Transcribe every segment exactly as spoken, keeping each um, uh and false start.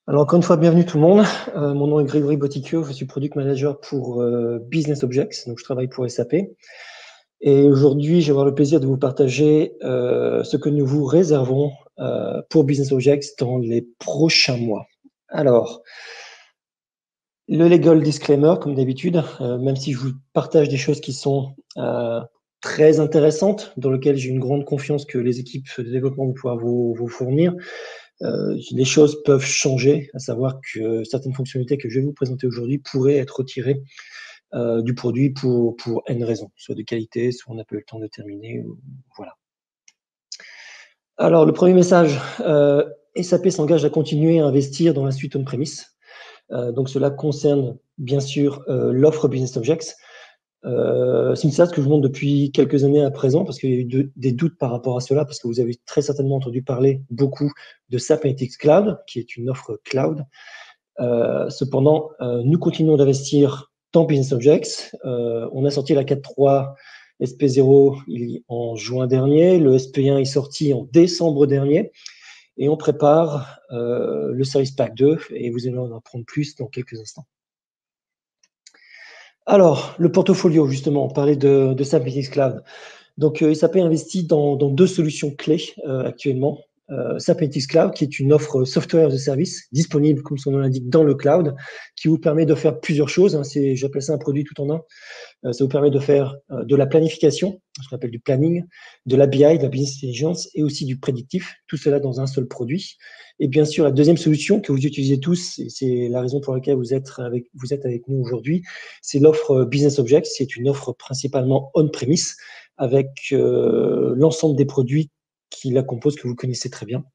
Alors encore une fois, bienvenue tout le monde. Euh, mon nom est Grégory Boticchio, je suis Product Manager pour euh, Business Objects, donc je travaille pour S A P. Et aujourd'hui, je vais avoir le plaisir de vous partager euh, ce que nous vous réservons euh, pour Business Objects dans les prochains mois. Alors, le legal disclaimer, comme d'habitude, euh, même si je vous partage des choses qui sont euh, très intéressantes, dans lesquelles j'ai une grande confiance que les équipes de développement vont pouvoir vous, vous fournir, Euh, les choses peuvent changer, à savoir que certaines fonctionnalités que je vais vous présenter aujourd'hui pourraient être retirées euh, du produit pour, pour N raisons, soit de qualité, soit on n'a pas eu le temps de terminer. Voilà. Alors, le premier message, euh, S A P s'engage à continuer à investir dans la suite on-premise. Euh, donc, cela concerne bien sûr euh, l'offre Business Objects. Euh, c'est une stat que je vous montre depuis quelques années à présent parce qu'il y a eu de, des doutes par rapport à cela, parce que vous avez très certainement entendu parler beaucoup de S A P Analytics Cloud, qui est une offre cloud. Euh, cependant, euh, nous continuons d'investir dans Business Objects. Euh, on a sorti la quatre point trois S P zéro en juin dernier, le S P un est sorti en décembre dernier, et on prépare euh, le Service Pack deux, et vous allez en apprendre plus dans quelques instants. Alors, le portfolio, justement, on parlait de, de S A P Analytics Cloud. Donc, euh, S A P investit dans, dans deux solutions clés euh, actuellement. Euh, S A P Analytics Cloud, qui est une offre software as a service disponible, comme son nom l'indique, dans le cloud, qui vous permet de faire plusieurs choses. Hein, c'est, j'appelle ça un produit tout en un. Euh, ça vous permet de faire euh, de la planification, ce qu'on appelle du planning, de la B I, de la business intelligence, et aussi du prédictif. Tout cela dans un seul produit. Et bien sûr, la deuxième solution que vous utilisez tous, et c'est la raison pour laquelle vous êtes avec, vous êtes avec nous aujourd'hui, c'est l'offre Business Objects. C'est une offre principalement on-premise, avec euh, l'ensemble des produits qui la composent, que vous connaissez très bien.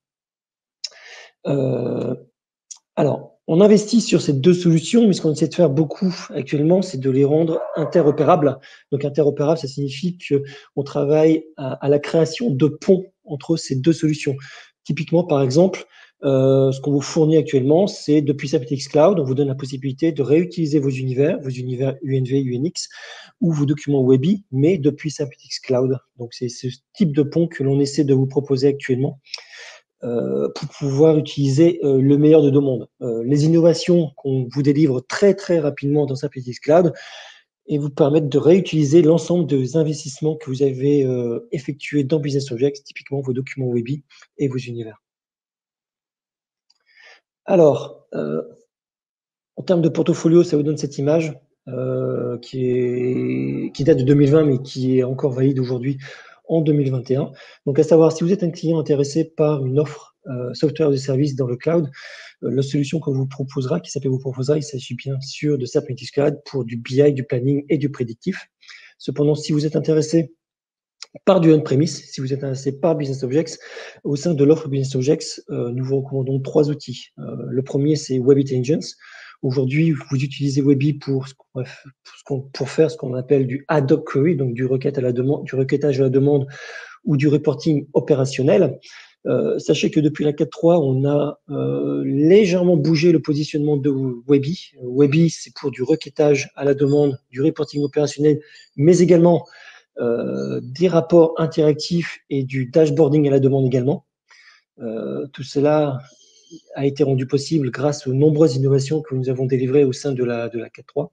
Euh, alors, on investit sur ces deux solutions, mais ce qu'on essaie de faire beaucoup actuellement, c'est de les rendre interopérables. Donc, interopérable, ça signifie qu'on travaille à, à la création de ponts entre ces deux solutions. Typiquement, par exemple, euh, ce qu'on vous fournit actuellement, c'est depuis S A P Analytics Cloud, on vous donne la possibilité de réutiliser vos univers, vos univers U N V, U N X, ou vos documents Webby, mais depuis S A P Analytics Cloud. Donc, c'est ce type de pont que l'on essaie de vous proposer actuellement euh, pour pouvoir utiliser euh, le meilleur de deux mondes. Euh, les innovations qu'on vous délivre très, très rapidement dans S A P Analytics Cloud et vous permettre de réutiliser l'ensemble des investissements que vous avez euh, effectués dans Business Objects, typiquement vos documents Webby et vos univers. Alors, euh, en termes de portfolio, ça vous donne cette image euh, qui, est, qui date de deux mille vingt, mais qui est encore valide aujourd'hui en deux mille vingt et un. Donc, à savoir, si vous êtes un client intéressé par une offre euh, software de service dans le cloud, euh, la solution qu'on vous proposera, qui s'appelle vous proposera, il s'agit bien sûr de S A P Analytics Cloud pour du B I, du planning et du prédictif. Cependant, si vous êtes intéressé par du on-premise, si vous êtes intéressé par Business Objects, au sein de l'offre Business Objects, euh, nous vous recommandons trois outils. Euh, le premier, c'est Web Intelligence. Aujourd'hui, vous utilisez Webby pour, pour, pour faire ce qu'on appelle du ad hoc query, donc du, requête à la demande, du requêtage à la demande ou du reporting opérationnel. Euh, sachez que depuis la quatre point trois, on a euh, légèrement bougé le positionnement de Webby. Webby, c'est pour du requêtage à la demande, du reporting opérationnel, mais également euh, des rapports interactifs et du dashboarding à la demande également. Euh, tout cela a été rendu possible grâce aux nombreuses innovations que nous avons délivrées au sein de la, de la quatre point trois.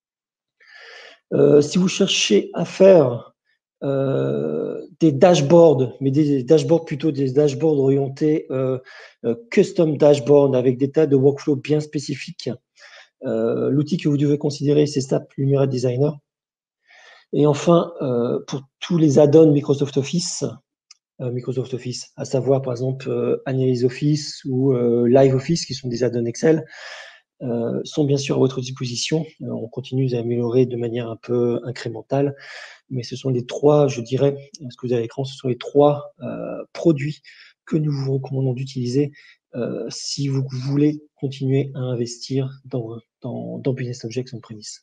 Euh, si vous cherchez à faire euh, des dashboards, mais des dashboards plutôt des dashboards orientés euh, euh, custom dashboard avec des tas de workflows bien spécifiques, euh, l'outil que vous devez considérer, c'est S A P Lumira Designer. Et enfin, euh, pour tous les add-ons Microsoft Office, euh, Microsoft Office, à savoir par exemple euh, Analyse Office ou euh, Live Office, qui sont des add-ons Excel, euh, sont bien sûr à votre disposition. Euh, on continue à améliorer de manière un peu incrémentale, mais ce sont les trois, je dirais, ce que vous avez à l'écran, ce sont les trois euh, produits que nous vous recommandons d'utiliser euh, si vous voulez continuer à investir dans, dans, dans Business Objects on-premise.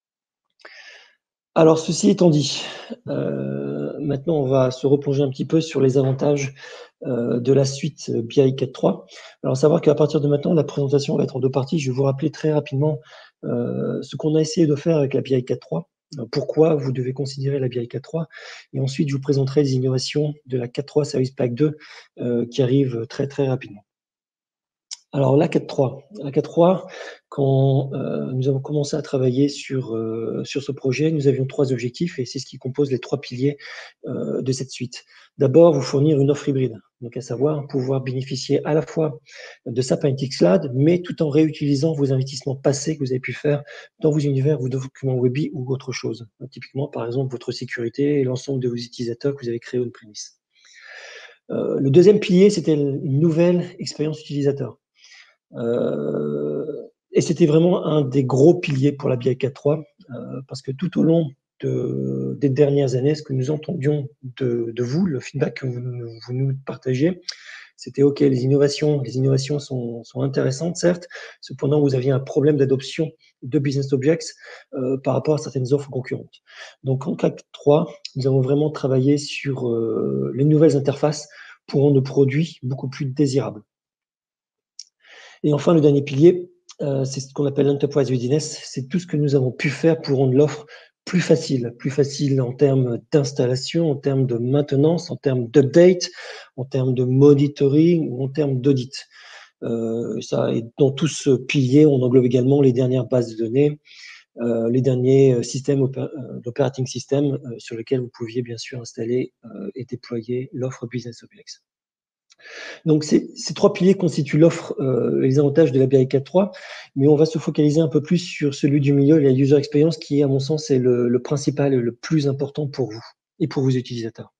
Alors, ceci étant dit, euh, maintenant, on va se replonger un petit peu sur les avantages euh, de la suite B I quatre point trois. Alors, savoir qu'à partir de maintenant, la présentation va être en deux parties. Je vais vous rappeler très rapidement euh, ce qu'on a essayé de faire avec la B I quatre point trois, pourquoi vous devez considérer la B I quatre point trois, et ensuite, je vous présenterai les innovations de la quatre point trois Service Pack deux euh, qui arrivent très, très rapidement. Alors l'A quatre point trois, l'A quatre point trois, quand euh, nous avons commencé à travailler sur, euh, sur ce projet, nous avions trois objectifs et c'est ce qui compose les trois piliers euh, de cette suite. D'abord, vous fournir une offre hybride, donc à savoir pouvoir bénéficier à la fois de SAP Analytics Cloud, mais tout en réutilisant vos investissements passés que vous avez pu faire dans vos univers, vos documents Webby ou autre chose. Donc, typiquement, par exemple, votre sécurité et l'ensemble de vos utilisateurs que vous avez créés on-premise. Euh, le deuxième pilier, c'était une nouvelle expérience utilisateur. Euh, et c'était vraiment un des gros piliers pour la B I quatre point trois, euh, parce que tout au long de, des dernières années, ce que nous entendions de, de vous, le feedback que vous, vous nous partagez, c'était OK, les innovations, les innovations sont, sont intéressantes, certes, cependant, vous aviez un problème d'adoption de Business Objects euh, par rapport à certaines offres concurrentes. Donc, en quatre point trois, nous avons vraiment travaillé sur euh, les nouvelles interfaces pour rendre le produit beaucoup plus désirable. Et enfin, le dernier pilier, euh, c'est ce qu'on appelle l'Enterprise Readiness. C'est tout ce que nous avons pu faire pour rendre l'offre plus facile, plus facile en termes d'installation, en termes de maintenance, en termes d'update, en termes de monitoring ou en termes d'audit. Euh, ça, et dans tout ce pilier, on englobe également les dernières bases de données, euh, les derniers systèmes d'operating system euh, sur lesquels vous pouviez bien sûr installer euh, et déployer l'offre Business Objects. Donc, ces, ces trois piliers constituent l'offre, euh, les avantages de la B I quatre point trois, mais on va se focaliser un peu plus sur celui du milieu, la user experience, qui, à mon sens, est le, le principal et le plus important pour vous et pour vos utilisateurs.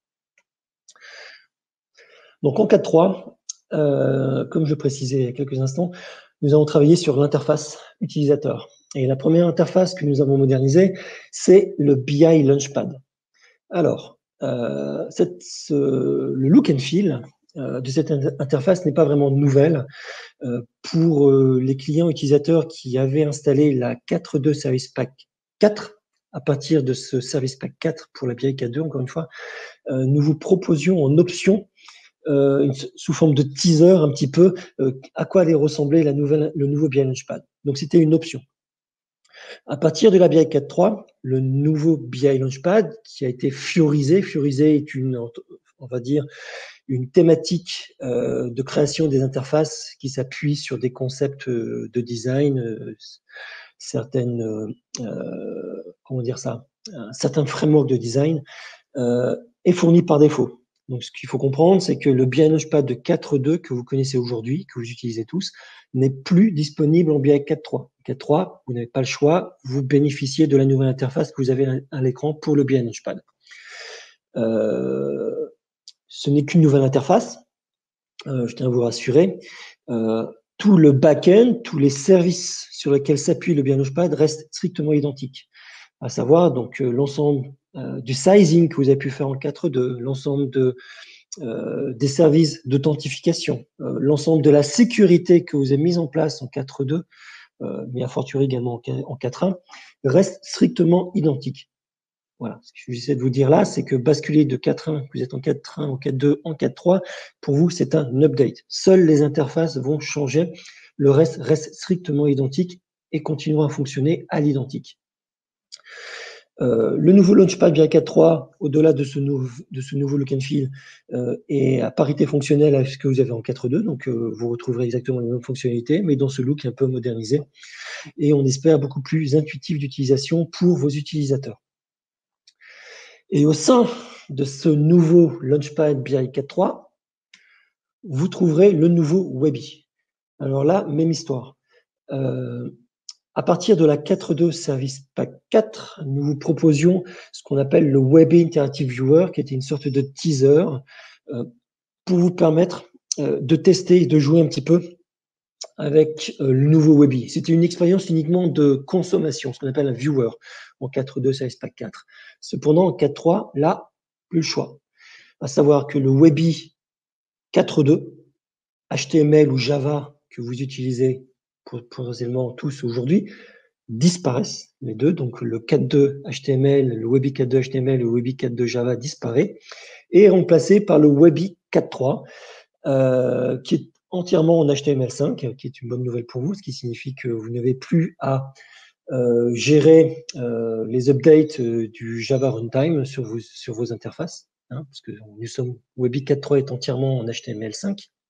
Donc, en quatre point trois, euh, comme je précisais il y a quelques instants, nous avons travaillé sur l'interface utilisateur. Et la première interface que nous avons modernisée, c'est le B I Launchpad. Alors, euh, cette, ce, le look and feel euh, de cette interface n'est pas vraiment nouvelle. Euh, pour euh, les clients utilisateurs qui avaient installé la quatre point deux Service Pack quatre, à partir de ce Service Pack quatre pour la B I quatre point deux, encore une fois, euh, nous vous proposions en option, euh, une, sous forme de teaser un petit peu, euh, à quoi allait ressembler la nouvelle, le nouveau B I Launchpad. Donc, c'était une option. À partir de la B I quatre point trois, le nouveau B I Launchpad qui a été fiorisé, fiorisé est une, on va dire, une thématique euh, de création des interfaces qui s'appuie sur des concepts euh, de design, euh, certaines, euh, comment dire ça, un certain framework de design euh, est fourni par défaut. Donc, ce qu'il faut comprendre, c'est que le B I Launchpad de quatre point deux que vous connaissez aujourd'hui, que vous utilisez tous, n'est plus disponible en B I quatre point trois. quatre point trois, vous n'avez pas le choix, vous bénéficiez de la nouvelle interface que vous avez à l'écran pour le B I Launchpad. Euh, ce n'est qu'une nouvelle interface, euh, je tiens à vous rassurer. Euh, tout le back-end, tous les services sur lesquels s'appuie le B I Launchpad restent strictement identiques. À savoir donc euh, l'ensemble euh, du sizing que vous avez pu faire en quatre point deux, l'ensemble de, euh, des services d'authentification, euh, l'ensemble de la sécurité que vous avez mise en place en quatre point deux, euh, mais à fortiori également en quatre point un, reste strictement identique. Voilà, ce que j'essaie de vous dire là, c'est que basculer de quatre point un, vous êtes en quatre point un, en quatre point deux, en quatre point trois, pour vous, c'est un update. Seules les interfaces vont changer, le reste reste strictement identique et continuera à fonctionner à l'identique. Euh, le nouveau Launchpad B I quatre point trois, au-delà de, de ce nouveau look and feel, euh, est à parité fonctionnelle avec ce que vous avez en quatre point deux, donc euh, vous retrouverez exactement les mêmes fonctionnalités, mais dans ce look un peu modernisé, et on espère beaucoup plus intuitif d'utilisation pour vos utilisateurs. Et au sein de ce nouveau Launchpad B I quatre point trois, vous trouverez le nouveau Webby. Alors là, même histoire. Euh, à partir de la quatre point deux Service Pack quatre, nous vous proposions ce qu'on appelle le Webby Interactive Viewer, qui était une sorte de teaser euh, pour vous permettre euh, de tester et de jouer un petit peu avec euh, le nouveau Webby. C'était une expérience uniquement de consommation, ce qu'on appelle un viewer en quatre point deux Service Pack quatre. Cependant, en quatre point trois, là, plus le choix. À savoir que le Webby quatre point deux, H T M L ou Java que vous utilisez potentiellement tous aujourd'hui, disparaissent les deux. Donc le quatre point deux H T M L, le Webby quatre point deux H T M L, le Webby quatre point deux Java disparaît et est remplacé par le Webby quatre point trois, euh, qui est entièrement en H T M L cinq, qui est une bonne nouvelle pour vous, ce qui signifie que vous n'avez plus à euh, gérer euh, les updates euh, du Java Runtime sur vos, sur vos interfaces, hein, parce que nous sommes, Webby quatre point trois est entièrement en H T M L cinq.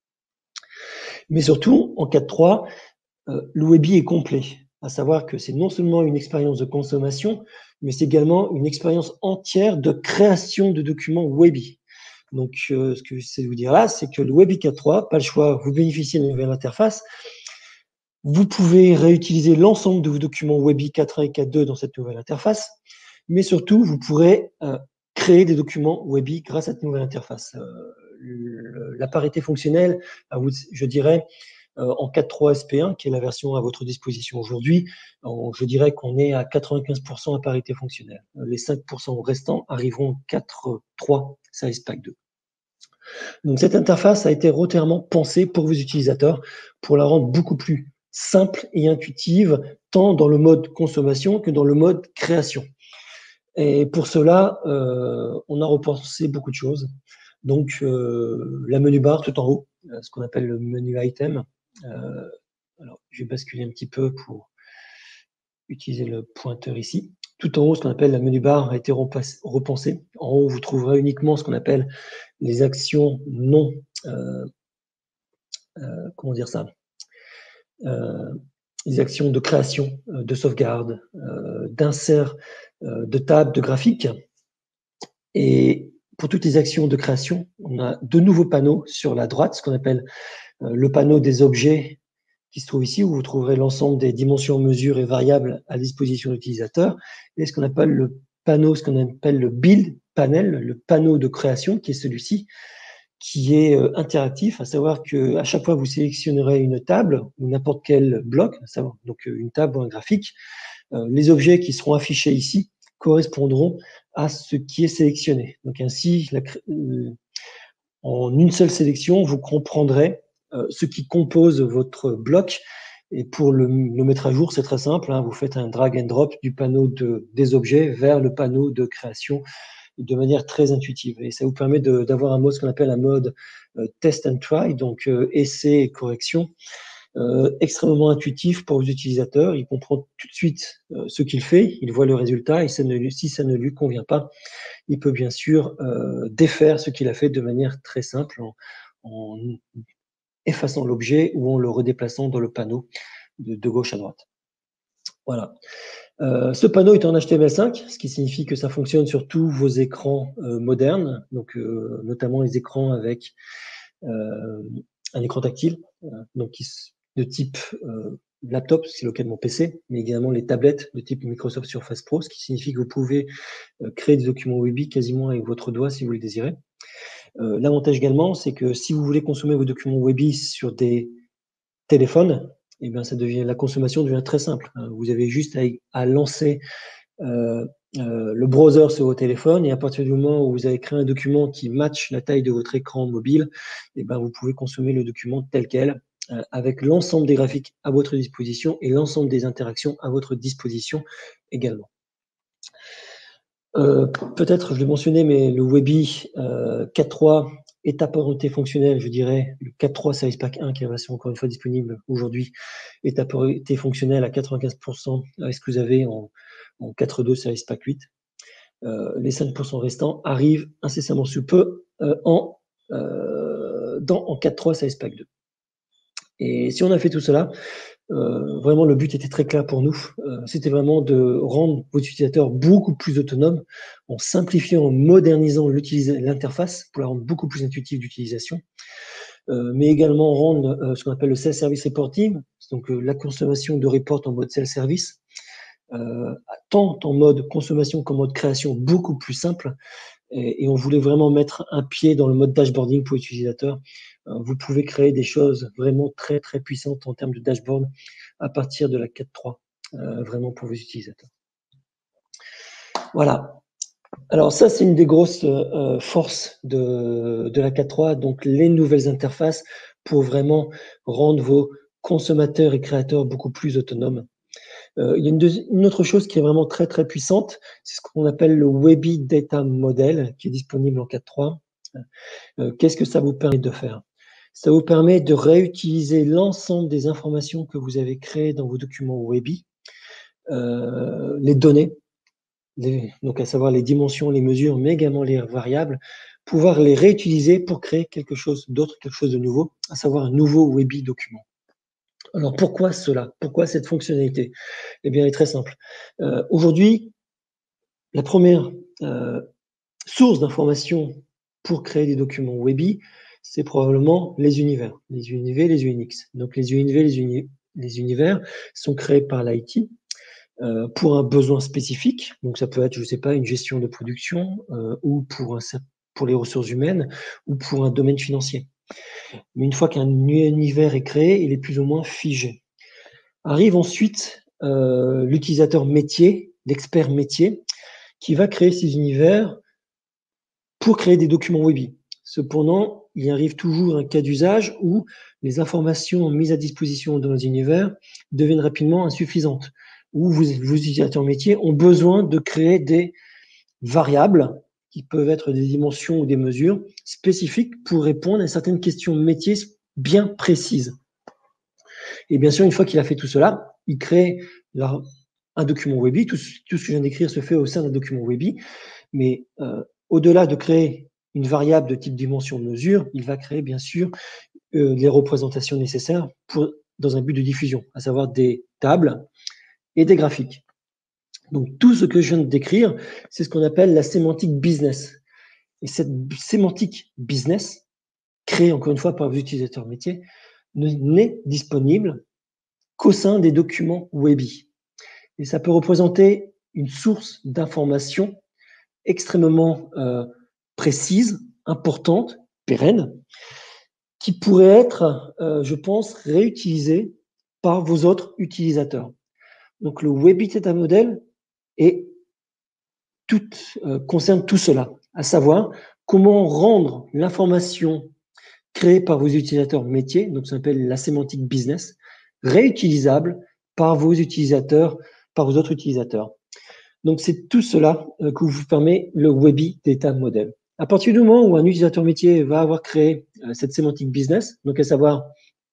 Mais surtout, en quatre point trois, euh, le Webby est complet, à savoir que c'est non seulement une expérience de consommation, mais c'est également une expérience entière de création de documents Webby. Donc, euh, ce que je vais vous dire là, c'est que le Webby quatre point trois, pas le choix, vous bénéficiez d'une nouvelle interface. Vous pouvez réutiliser l'ensemble de vos documents Webby quatre point un et quatre point deux dans cette nouvelle interface, mais surtout, vous pourrez euh, créer des documents Webby grâce à cette nouvelle interface. Euh, le, la parité fonctionnelle, je dirais, euh, en quatre point trois S P un, qui est la version à votre disposition aujourd'hui, je dirais qu'on est à quatre-vingt-quinze pour cent à parité fonctionnelle. Les cinq pour cent restants arriveront quatre point trois Service Pack deux. Donc cette interface a été entièrement pensée pour vos utilisateurs, pour la rendre beaucoup plus simple et intuitive, tant dans le mode consommation que dans le mode création. Et pour cela, euh, on a repensé beaucoup de choses. Donc, euh, la menu barre tout en haut, ce qu'on appelle le menu item. Euh, alors, je vais basculer un petit peu pour utiliser le pointeur ici. Tout en haut, ce qu'on appelle la menu barre a été repensé. En haut, vous trouverez uniquement ce qu'on appelle les actions non... Euh, euh, comment dire ça euh, les actions de création, euh, de sauvegarde, euh, d'insert euh, de table, de graphique. Et pour toutes les actions de création, on a deux nouveaux panneaux sur la droite, ce qu'on appelle euh, le panneau des objets qui se trouve ici, où vous trouverez l'ensemble des dimensions, mesures et variables à disposition de l'utilisateur, et ce qu'on appelle le panneau, ce qu'on appelle le build panel, le panneau de création, qui est celui-ci, qui est euh, interactif, à savoir que à chaque fois vous sélectionnerez une table ou n'importe quel bloc, à savoir donc une table ou un graphique, euh, les objets qui seront affichés ici correspondront à ce qui est sélectionné. Donc ainsi, la, euh, en une seule sélection, vous comprendrez euh, ce qui compose votre bloc. Et pour le, le mettre à jour, c'est très simple, hein, vous faites un drag and drop du panneau de, des objets vers le panneau de création de manière très intuitive. Et ça vous permet d'avoir un mode, ce qu'on appelle un mode euh, test and try, donc euh, essai et correction, euh, extrêmement intuitif pour vos utilisateurs. Il comprend tout de suite euh, ce qu'il fait, il voit le résultat, et ça ne, si ça ne lui convient pas, il peut bien sûr euh, défaire ce qu'il a fait de manière très simple en, en effaçant l'objet ou en le redéplaçant dans le panneau de, de gauche à droite. Voilà. Euh, ce panneau est en H T M L cinq, ce qui signifie que ça fonctionne sur tous vos écrans euh, modernes, donc euh, notamment les écrans avec euh, un écran tactile, euh, donc qui, de type euh, laptop, c'est le cas de mon P C, mais également les tablettes de type Microsoft Surface Pro, ce qui signifie que vous pouvez euh, créer des documents Webby quasiment avec votre doigt si vous le désirez. Euh, L'avantage également, c'est que si vous voulez consommer vos documents Webby sur des téléphones, eh bien, ça devient, la consommation devient très simple. Vous avez juste à, à lancer euh, euh, le browser sur vos téléphones, et à partir du moment où vous avez créé un document qui matche la taille de votre écran mobile, eh bien, vous pouvez consommer le document tel quel, euh, avec l'ensemble des graphiques à votre disposition et l'ensemble des interactions à votre disposition également. Euh, Peut-être, je l'ai mentionné, mais le Webby euh, quatre point trois est à parité fonctionnelle, je dirais. Le quatre point trois Service Pack un, qui est la version encore une fois disponible aujourd'hui, est à parité fonctionnelle à quatre-vingt-quinze pour cent avec ce que vous avez en, en quatre point deux Service Pack huit. Euh, les cinq pour cent restants arrivent incessamment sous peu euh, en, euh, dans, en quatre point trois Service Pack deux. Et si on a fait tout cela, Euh, vraiment, le but était très clair pour nous. Euh, C'était vraiment de rendre vos utilisateurs beaucoup plus autonomes en simplifiant, en modernisant l'interface pour la rendre beaucoup plus intuitive d'utilisation, euh, mais également rendre euh, ce qu'on appelle le self-service reporting, donc euh, la consommation de reports en mode self-service, euh, tant en mode consommation qu'en mode création, beaucoup plus simple. Et, et on voulait vraiment mettre un pied dans le mode dashboarding pour l'utilisateur. Vous pouvez créer des choses vraiment très, très puissantes en termes de dashboard à partir de la quatre point trois, euh, vraiment pour vos utilisateurs. Voilà. Alors ça, c'est une des grosses euh, forces de, de la quatre point trois, donc les nouvelles interfaces pour vraiment rendre vos consommateurs et créateurs beaucoup plus autonomes. Euh, il y a une, deuxi- une autre chose qui est vraiment très, très puissante, c'est ce qu'on appelle le Webby Data Model, qui est disponible en quatre point trois. Euh, Qu'est-ce que ça vous permet de faire? Ça vous permet de réutiliser l'ensemble des informations que vous avez créées dans vos documents Webby, euh, les données, les, donc à savoir les dimensions, les mesures, mais également les variables, pouvoir les réutiliser pour créer quelque chose d'autre, quelque chose de nouveau, à savoir un nouveau Webi document. Alors pourquoi cela? Pourquoi cette fonctionnalité? Eh bien, elle est très simple. Euh, Aujourd'hui, la première euh, source d'information pour créer des documents Webi, c'est probablement les univers, les U N V, les U N X. Donc les U N V, les, uni les univers sont créés par l'I T euh, pour un besoin spécifique. Donc ça peut être, je ne sais pas, une gestion de production euh, ou pour, un, pour les ressources humaines ou pour un domaine financier. Mais une fois qu'un univers est créé, il est plus ou moins figé. Arrive ensuite euh, l'utilisateur métier, l'expert métier, qui va créer ces univers pour créer des documents Webi. Cependant, il arrive toujours un cas d'usage où les informations mises à disposition dans les univers deviennent rapidement insuffisantes, où vos, vos utilisateurs métiers ont besoin de créer des variables qui peuvent être des dimensions ou des mesures spécifiques pour répondre à certaines questions métiers bien précises. Et bien sûr, une fois qu'il a fait tout cela, il crée là, un document Webi. Tout, tout ce que je viens d'écrire se fait au sein d'un document Webi. Mais euh, au-delà de créer une variable de type dimension mesure, il va créer bien sûr euh, les représentations nécessaires pour, dans un but de diffusion, à savoir des tables et des graphiques. Donc tout ce que je viens de décrire, c'est ce qu'on appelle la sémantique business. Et cette sémantique business, créée encore une fois par vos utilisateurs métiers, n'est disponible qu'au sein des documents Webi. Et ça peut représenter une source d'information extrêmement euh, précise, importante, pérenne, qui pourrait être, euh, je pense, réutilisée par vos autres utilisateurs. Donc le Webi Data Model est tout, euh, concerne tout cela, à savoir comment rendre l'information créée par vos utilisateurs métiers, donc ça s'appelle la sémantique business, réutilisable par vos utilisateurs, par vos autres utilisateurs. Donc c'est tout cela euh, que vous permet le Webi Data Model. À partir du moment où un utilisateur métier va avoir créé euh, cette sémantique business, donc à savoir,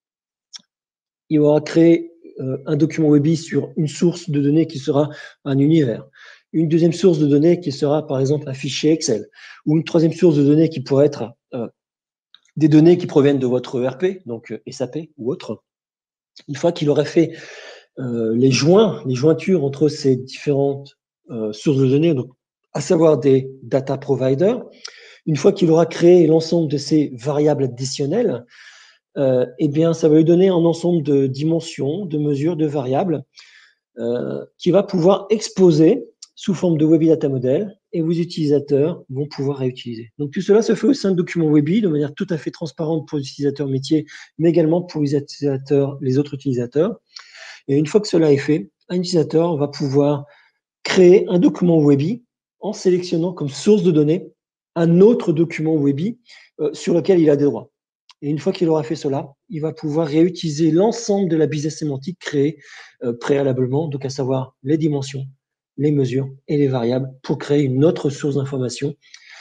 il aura créé euh, un document Webi sur une source de données qui sera un univers, une deuxième source de données qui sera par exemple un fichier Excel, ou une troisième source de données qui pourrait être euh, des données qui proviennent de votre E R P, donc euh, S A P ou autre. Une fois qu'il aurait fait euh, les joints, les jointures entre ces différentes euh, sources de données, donc à savoir des data providers, une fois qu'il aura créé l'ensemble de ces variables additionnelles, euh, eh bien, ça va lui donner un ensemble de dimensions, de mesures, de variables euh, qui va pouvoir exposer sous forme de Webi Data Model et vos utilisateurs vont pouvoir réutiliser. Donc tout cela se fait au sein de documents Webi de manière tout à fait transparente pour les utilisateurs métiers, mais également pour les utilisateurs, les autres utilisateurs. Et une fois que cela est fait, un utilisateur va pouvoir créer un document Webi en sélectionnant comme source de données un autre document Webi euh, sur lequel il a des droits. Et une fois qu'il aura fait cela, il va pouvoir réutiliser l'ensemble de la business sémantique créée euh, préalablement, donc à savoir les dimensions, les mesures et les variables pour créer une autre source d'information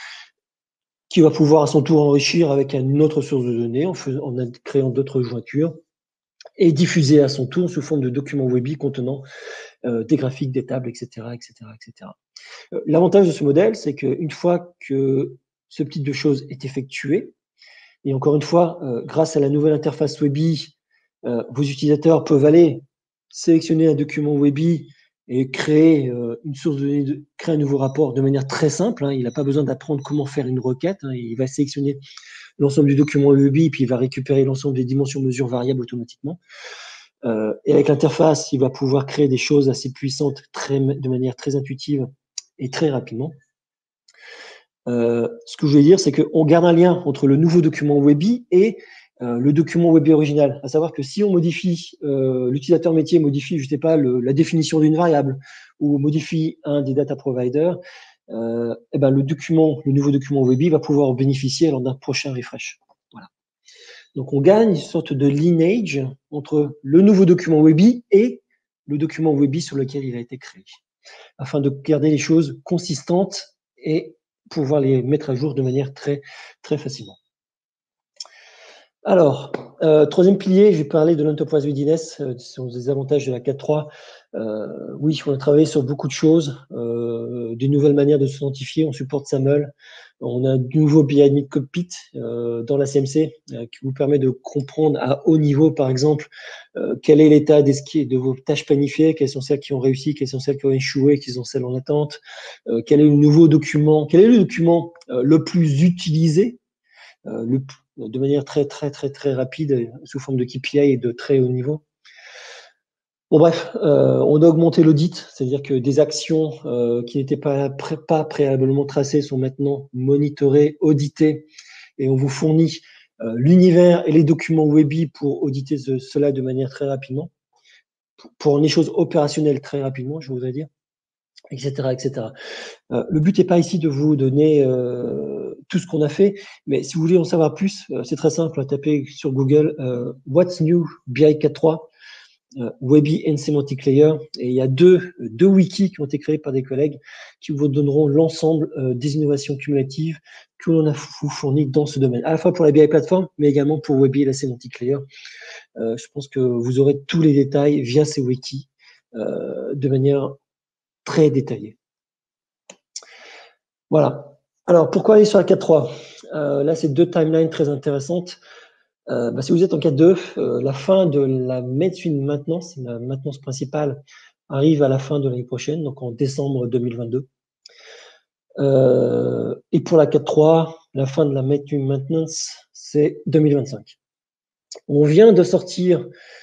qui va pouvoir à son tour enrichir avec une autre source de données en, faisant, en créant d'autres jointures et diffuser à son tour sous forme de documents Webi contenant euh, des graphiques, des tables, et cetera, et cetera, et cetera. Euh, L'avantage de ce modèle, c'est qu'une fois que ce type de choses est effectué, et encore une fois, euh, grâce à la nouvelle interface Webi, euh, vos utilisateurs peuvent aller sélectionner un document Webi et créer euh, une source de données, de, créer un nouveau rapport de manière très simple. Hein. Il n'a pas besoin d'apprendre comment faire une requête. Hein. Il va sélectionner l'ensemble du document Webi, puis il va récupérer l'ensemble des dimensions, mesures, variables automatiquement. Euh, et avec l'interface, il va pouvoir créer des choses assez puissantes très, de manière très intuitive et très rapidement. Euh, ce que je veux dire, c'est qu'on garde un lien entre le nouveau document Webi et euh, le document Webi original. À savoir que si on modifie, euh, l'utilisateur métier modifie, je sais pas, le, la définition d'une variable ou modifie un des data providers, euh, et ben le document, le nouveau document Webi va pouvoir bénéficier lors d'un prochain refresh. Voilà. Donc on gagne une sorte de lineage entre le nouveau document Webi et le document Webi sur lequel il a été créé, afin de garder les choses consistantes et pouvoir les mettre à jour de manière très, très facilement. Alors, euh, troisième pilier, je vais parler de l'Enterprise Readiness, euh, ce sont des avantages de la quatre point trois. Euh, oui, on a travaillé sur beaucoup de choses, euh, des nouvelles manières de s'identifier, on supporte SAML, On a de nouveau B I Admin Cockpit euh, dans la C M C euh, qui vous permet de comprendre à haut niveau, par exemple, euh, quel est l'état de vos tâches planifiées, quelles sont celles qui ont réussi, quelles sont celles qui ont échoué, quelles sont celles en attente, euh, quel est le nouveau document, quel est le document euh, le plus utilisé, euh, le, de manière très, très, très, très rapide, sous forme de K P I et de très haut niveau. Bon bref, euh, on a augmenté l'audit, c'est-à-dire que des actions euh, qui n'étaient pas, pré pas préalablement tracées sont maintenant monitorées, auditées, et on vous fournit euh, l'univers et les documents Webi pour auditer ce, cela de manière très rapidement, pour, pour les choses opérationnelles très rapidement, je voudrais dire, et cetera, et cetera. Euh, le but n'est pas ici de vous donner euh, tout ce qu'on a fait, mais si vous voulez en savoir plus, euh, c'est très simple, tapez sur Google euh, What's New B I quatre point trois. Euh, Webi and Semantic Layer, et il y a deux, deux wikis qui ont été créés par des collègues qui vous donneront l'ensemble euh, des innovations cumulatives que l'on a fournies dans ce domaine, à la fois pour la B I Platform, mais également pour Webi et la Semantic Layer. Euh, je pense que vous aurez tous les détails via ces wikis euh, de manière très détaillée. Voilà. Alors, pourquoi aller sur la quatre point trois euh, Là, c'est deux timelines très intéressantes. Euh, bah, si vous êtes en quatre point deux, euh, la fin de la mainstream maintenance, la maintenance principale, arrive à la fin de l'année prochaine, donc en décembre deux mille vingt-deux. Euh, et pour la quatre point trois, la fin de la mainstream maintenance, c'est deux mille vingt-cinq. On vient de sortir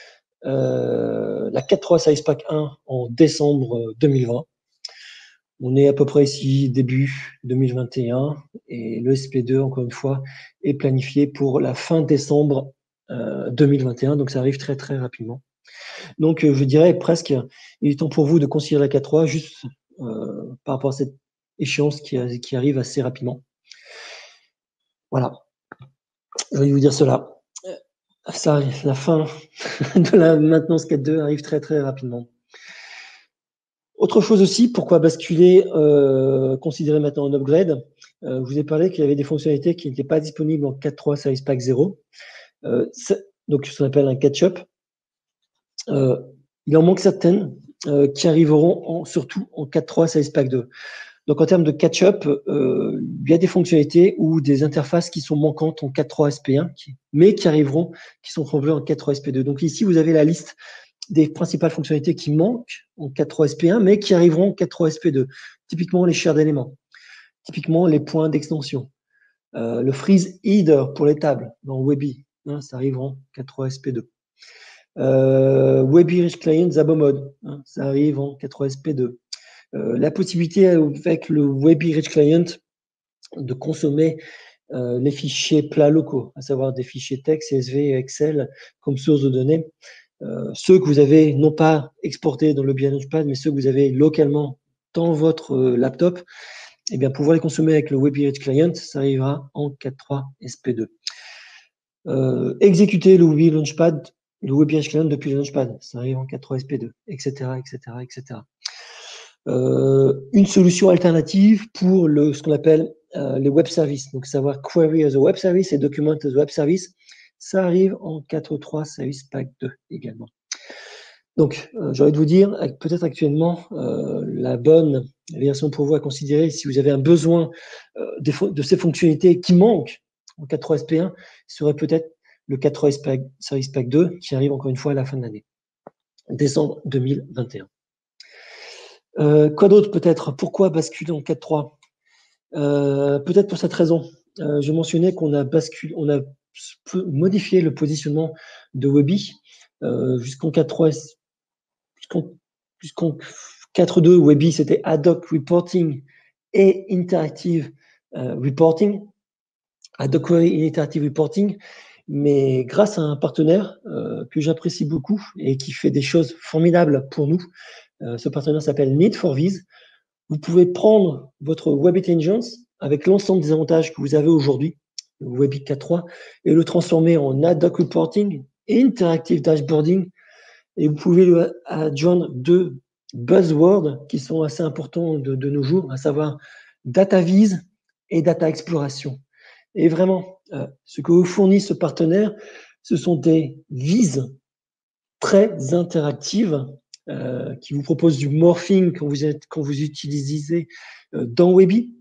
euh, la quatre point trois Service Pack un en décembre deux mille vingt. On est à peu près ici début deux mille vingt et un, et le S P deux, encore une fois, est planifié pour la fin décembre euh, deux mille vingt et un, donc ça arrive très très rapidement. Donc euh, je dirais presque, il est temps pour vous de considérer la quatre point trois juste euh, par rapport à cette échéance qui, qui arrive assez rapidement. Voilà, je vais vous dire cela. Ça arrive, la fin de la maintenance quatre point deux arrive très très rapidement. Autre chose aussi, pourquoi basculer, euh, considérer maintenant un upgrade. Euh, je vous ai parlé qu'il y avait des fonctionnalités qui n'étaient pas disponibles en quatre point trois Service Pack zéro. Euh, donc, ce qu'on appelle un catch-up. Euh, il en manque certaines euh, qui arriveront en, surtout en quatre point trois Service Pack deux. Donc, en termes de catch-up, euh, il y a des fonctionnalités ou des interfaces qui sont manquantes en quatre point trois S P un, qui, mais qui arriveront, qui sont renvoyées en quatre point trois S P deux. Donc, ici, vous avez la liste des principales fonctionnalités qui manquent en quatre point trois S P un, mais qui arriveront en quatre point trois S P deux. Typiquement, les shares d'éléments. Typiquement, les points d'extension. Euh, le freeze header pour les tables dans Webi, hein, ça arrive en quatre point trois S P deux. Euh, Webi Rich Client Zabo Mode, hein, ça arrive en quatre point trois S P deux. Euh, la possibilité avec le Webi Rich Client de consommer euh, les fichiers plats locaux, à savoir des fichiers texte, C S V et Excel comme source de données. Euh, ceux que vous avez non pas exportés dans le B I Launchpad, mais ceux que vous avez localement dans votre euh, laptop, eh bien, pouvoir les consommer avec le Webi Rich Client, ça arrivera en quatre point trois S P deux. Euh, exécuter le Webi Launchpad, le Webi Rich Client depuis le Launchpad, ça arrive en quatre point trois S P deux, et cetera, et cetera, et cetera. Euh, une solution alternative pour le, ce qu'on appelle euh, les web services, donc savoir query as a web service et document as a web service, ça arrive en quatre point trois Service Pack deux également. Donc, euh, j'ai envie de vous dire, peut-être actuellement, euh, la bonne version pour vous à considérer, si vous avez un besoin euh, de, de ces fonctionnalités qui manquent en quatre point trois S P un, serait peut-être le quatre point trois Service Pack deux qui arrive encore une fois à la fin de l'année, décembre deux mille vingt et un. Euh, quoi d'autre peut-être? Pourquoi basculer en quatre point trois? euh, Peut-être pour cette raison. Euh, je mentionnais qu'on a basculé, on a modifié le positionnement de Webi euh, jusqu'en quatre point trois. Jusqu'en jusqu'en quatre point deux, Webi, c'était Ad Hoc Reporting et Interactive euh, Reporting. Ad Hoc Query et Interactive Reporting. Mais grâce à un partenaire euh, que j'apprécie beaucoup et qui fait des choses formidables pour nous, euh, ce partenaire s'appelle Need for Viz. Vous pouvez prendre votre Web Intelligence avec l'ensemble des avantages que vous avez aujourd'hui, le Webi quatre point trois, et le transformer en Ad Hoc Reporting et Interactive Dashboarding. Et vous pouvez lui adjoindre deux buzzwords qui sont assez importants de, de nos jours, à savoir Data Viz et Data Exploration. Et vraiment, euh, ce que vous fournit ce partenaire, ce sont des vises très interactives euh, qui vous proposent du morphing quand vous, êtes, quand vous utilisez euh, dans Webi.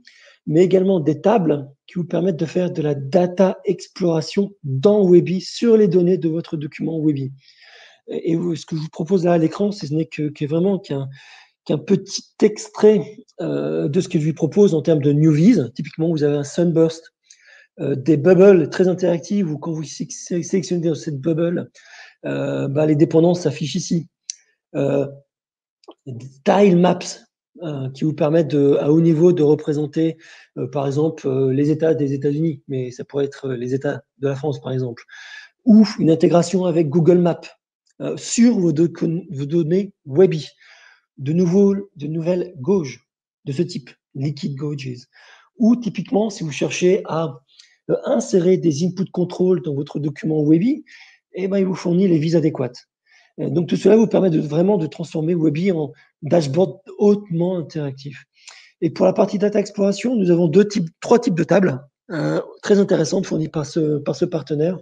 mais également des tables qui vous permettent de faire de la data exploration dans Webi sur les données de votre document Webi. Et, et ce que je vous propose là à l'écran, ce n'est que, que vraiment qu'un qu'un petit extrait euh, de ce que je lui propose en termes de Newvies. Typiquement, vous avez un Sunburst, euh, des bubbles très interactives où quand vous sélectionnez dans cette bubble, euh, bah, les dépendances s'affichent ici. Euh, des tile maps euh, qui vous permettent de, à haut niveau de représenter, euh, par exemple, euh, les États des États-Unis, mais ça pourrait être les États de la France, par exemple, ou une intégration avec Google Maps euh, sur vos, do vos données Webi. De, nouveaux, de nouvelles gauges de ce type, liquid gauges, ou typiquement, si vous cherchez à euh, insérer des input control dans votre document Webi, eh ben, il vous fournit les vis adéquates. Euh, donc, tout cela vous permet de, vraiment de transformer Webi en dashboard hautement interactif. Et pour la partie data exploration, nous avons deux types, trois types de tables euh, très intéressantes fournies par ce, par ce partenaire.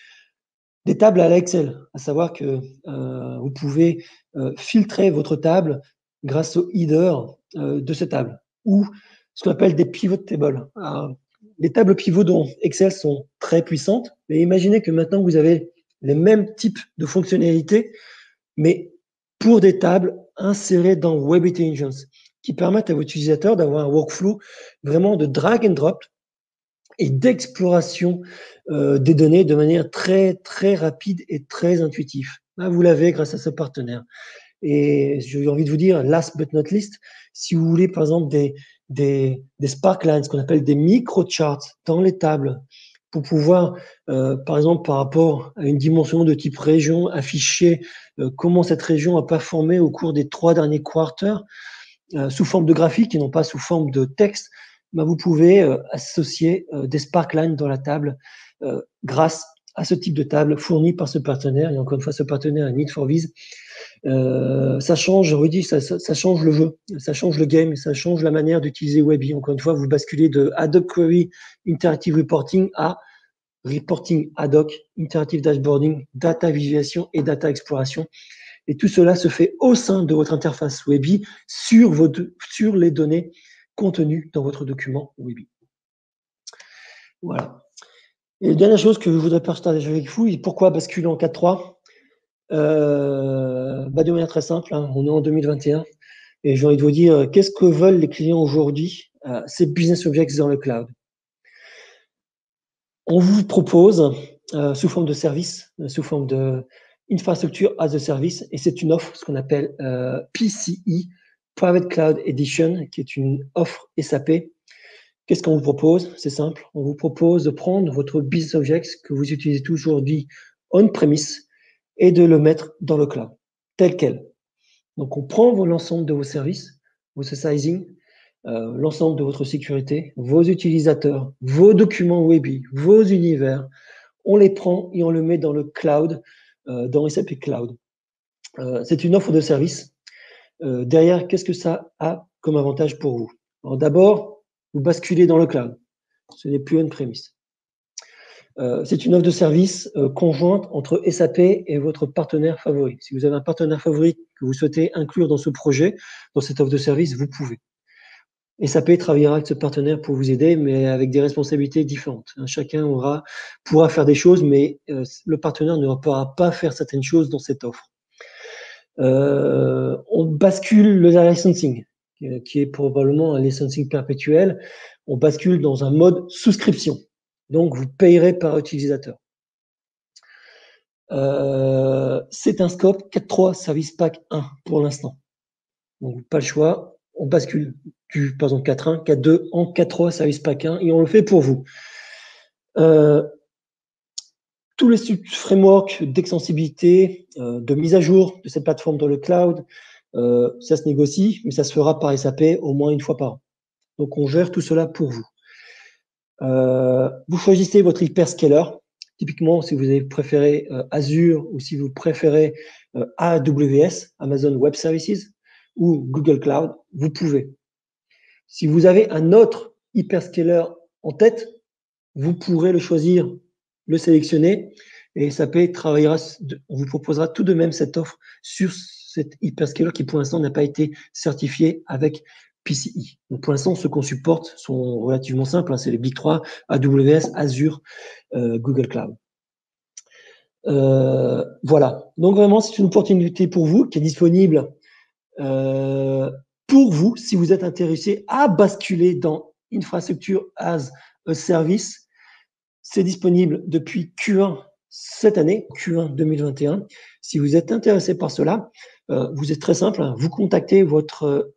Des tables à la Excel, à savoir que euh, vous pouvez euh, filtrer votre table grâce au header euh, de cette table, ou ce qu'on appelle des pivot tables. Alors, les tables pivots dans Excel sont très puissantes, mais imaginez que maintenant vous avez les mêmes types de fonctionnalités, mais pour des tables insérées dans WebIntelligence, qui permettent à vos utilisateurs d'avoir un workflow vraiment de drag and drop et d'exploration euh, des données de manière très, très rapide et très intuitive. Là, vous l'avez grâce à ce partenaire. Et j'ai envie de vous dire, last but not least, si vous voulez, par exemple, des, des, des sparklines, ce qu'on appelle des micro-charts dans les tables, pour pouvoir, euh, par exemple, par rapport à une dimension de type région, afficher euh, comment cette région a performé au cours des trois derniers quarters, euh, sous forme de graphique et non pas sous forme de texte, bah, vous pouvez euh, associer euh, des sparklines dans la table euh, grâce à ce type de table fournie par ce partenaire. Et encore une fois, ce partenaire est Need for Viz. Euh, ça change, je redis, ça, ça, ça change le jeu, ça change le game, ça change la manière d'utiliser Webi. Encore une fois, vous basculez de Adobe Query Interactive Reporting à Reporting ad hoc, Interactive Dashboarding, Data Visualisation et Data Exploration. Et tout cela se fait au sein de votre interface Webi sur, vos, sur les données contenues dans votre document Webi. Voilà. Et la dernière chose que je voudrais partager avec vous, et pourquoi basculer en quatre trois euh, bah de manière très simple, hein, on est en deux mille vingt et un, et j'ai envie de vous dire, qu'est-ce que veulent les clients aujourd'hui? euh, C'est Business Objects dans le cloud. On vous propose, euh, sous forme de service, euh, sous forme de infrastructure as a service, et c'est une offre, ce qu'on appelle euh, P C E, Private Cloud Edition, qui est une offre S A P. Qu'est-ce qu'on vous propose? C'est simple, on vous propose de prendre votre Business Objects que vous utilisez aujourd'hui on-premise et de le mettre dans le cloud, tel quel. Donc, on prend l'ensemble de vos services, vos sizing, euh, l'ensemble de votre sécurité, vos utilisateurs, vos documents Webi, vos univers, on les prend et on le met dans le cloud, euh, dans S A P Cloud. Euh, c'est une offre de service. Euh, derrière, qu'est-ce que ça a comme avantage pour vous? Alors d'abord, vous basculez dans le cloud. Ce n'est plus on-premise. Euh, c'est une offre de service euh, conjointe entre S A P et votre partenaire favori. Si vous avez un partenaire favori que vous souhaitez inclure dans ce projet, dans cette offre de service, vous pouvez. S A P travaillera avec ce partenaire pour vous aider, mais avec des responsabilités différentes. Chacun aura, pourra faire des choses, mais euh, le partenaire ne pourra pas faire certaines choses dans cette offre. Euh, on bascule le licensing, qui est probablement un licensing perpétuel. On bascule dans un mode souscription. Donc, vous payerez par utilisateur. Euh, c'est un scope quatre trois Service Pack un pour l'instant. Donc, pas le choix. On bascule du, par exemple, quatre un, quatre deux en quatre trois Service Pack un et on le fait pour vous. Euh, tous les frameworks d'extensibilité, euh, de mise à jour de cette plateforme dans le cloud, euh, ça se négocie, mais ça se fera par S A P au moins une fois par an. Donc, on gère tout cela pour vous. Euh, vous choisissez votre hyperscaler. Typiquement, si vous avez préféré euh, Azure ou si vous préférez euh, A W S, Amazon Web Services, ou Google Cloud, vous pouvez. Si vous avez un autre hyperscaler en tête, vous pourrez le choisir, le sélectionner, et S A P travaillera, on vous proposera tout de même cette offre sur cet hyperscaler qui pour l'instant n'a pas été certifié avec P C I. Donc pour l'instant, ceux qu'on supporte sont relativement simples, hein, c'est les Big trois, A W S, Azure, euh, Google Cloud. Euh, voilà. Donc vraiment, c'est une opportunité pour vous qui est disponible euh, pour vous si vous êtes intéressé à basculer dans Infrastructure as a Service. C'est disponible depuis Q un cette année, Q un deux mille vingt et un. Si vous êtes intéressé par cela, euh, vous êtes très simple, hein, vous contactez votre euh,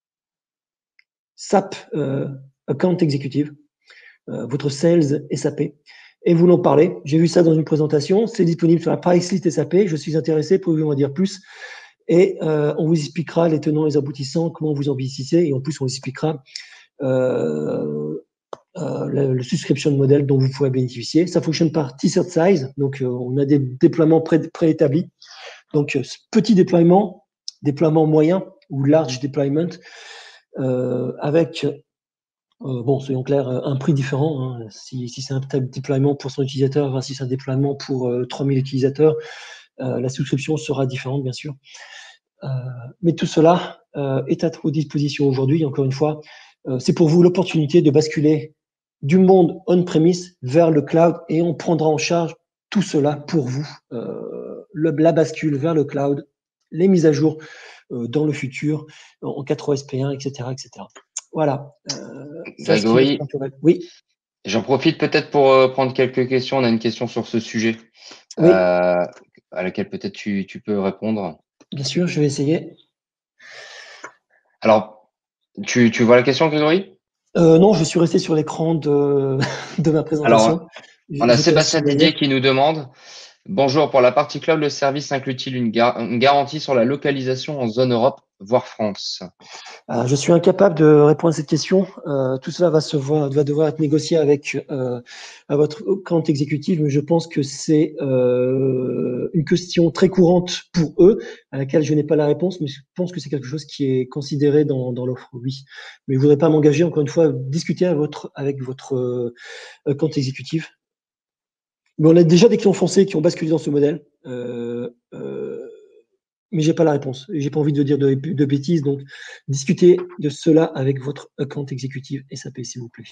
S A P euh, Account Executive, euh, votre Sales S A P, et vous en parlez. J'ai vu ça dans une présentation, c'est disponible sur la price list S A P, je suis intéressé, pouvez-vous en dire plus? Et euh, on vous expliquera les tenants et les aboutissants, comment vous investissez, et en plus on vous expliquera euh, euh, le, le subscription model dont vous pouvez bénéficier. Ça fonctionne par T-shirt size, donc euh, on a des déploiements pré préétablis. Donc euh, petit déploiement, déploiement moyen ou large deployment, euh, avec Euh, bon, soyons clairs, un prix différent. Hein. Si, si c'est un déploiement pour cent utilisateurs, si c'est un déploiement pour euh, trois mille utilisateurs, euh, la souscription sera différente, bien sûr. Euh, mais tout cela euh, est à votre disposition aujourd'hui. Encore une fois, euh, c'est pour vous l'opportunité de basculer du monde on-premise vers le cloud et on prendra en charge tout cela pour vous. Euh, le, la bascule vers le cloud, les mises à jour euh, dans le futur, en quatre trois S P un, et cetera, et cetera. Voilà. Euh, Grégory, oui. J'en profite peut-être pour euh, prendre quelques questions. On a une question sur ce sujet Oui. euh, à laquelle peut-être tu, tu peux répondre. Bien sûr, je vais essayer. Alors, tu, tu vois la question, Grégory? euh, Non, je suis resté sur l'écran de, de ma présentation. Alors, Je, on a je te laisse Sébastien surveiller. Didier qui nous demande: bonjour, pour la partie cloud, le service inclut-il une, gar une garantie sur la localisation en zone Europe, voire France? Alors, je suis incapable de répondre à cette question. Euh, tout cela va, se voir, va devoir être négocié avec euh, à votre compte exécutif, mais je pense que c'est euh, une question très courante pour eux, à laquelle je n'ai pas la réponse, mais je pense que c'est quelque chose qui est considéré dans, dans l'offre, oui. Mais je ne voudrais pas m'engager, encore une fois, discuter avec votre, avec votre euh, compte exécutif. Mais on a déjà des clients français qui ont basculé dans ce modèle. Euh, euh, mais j'ai pas la réponse. J'ai pas envie de dire de, de bêtises, donc discutez de cela avec votre account exécutif S A P, s'il vous plaît.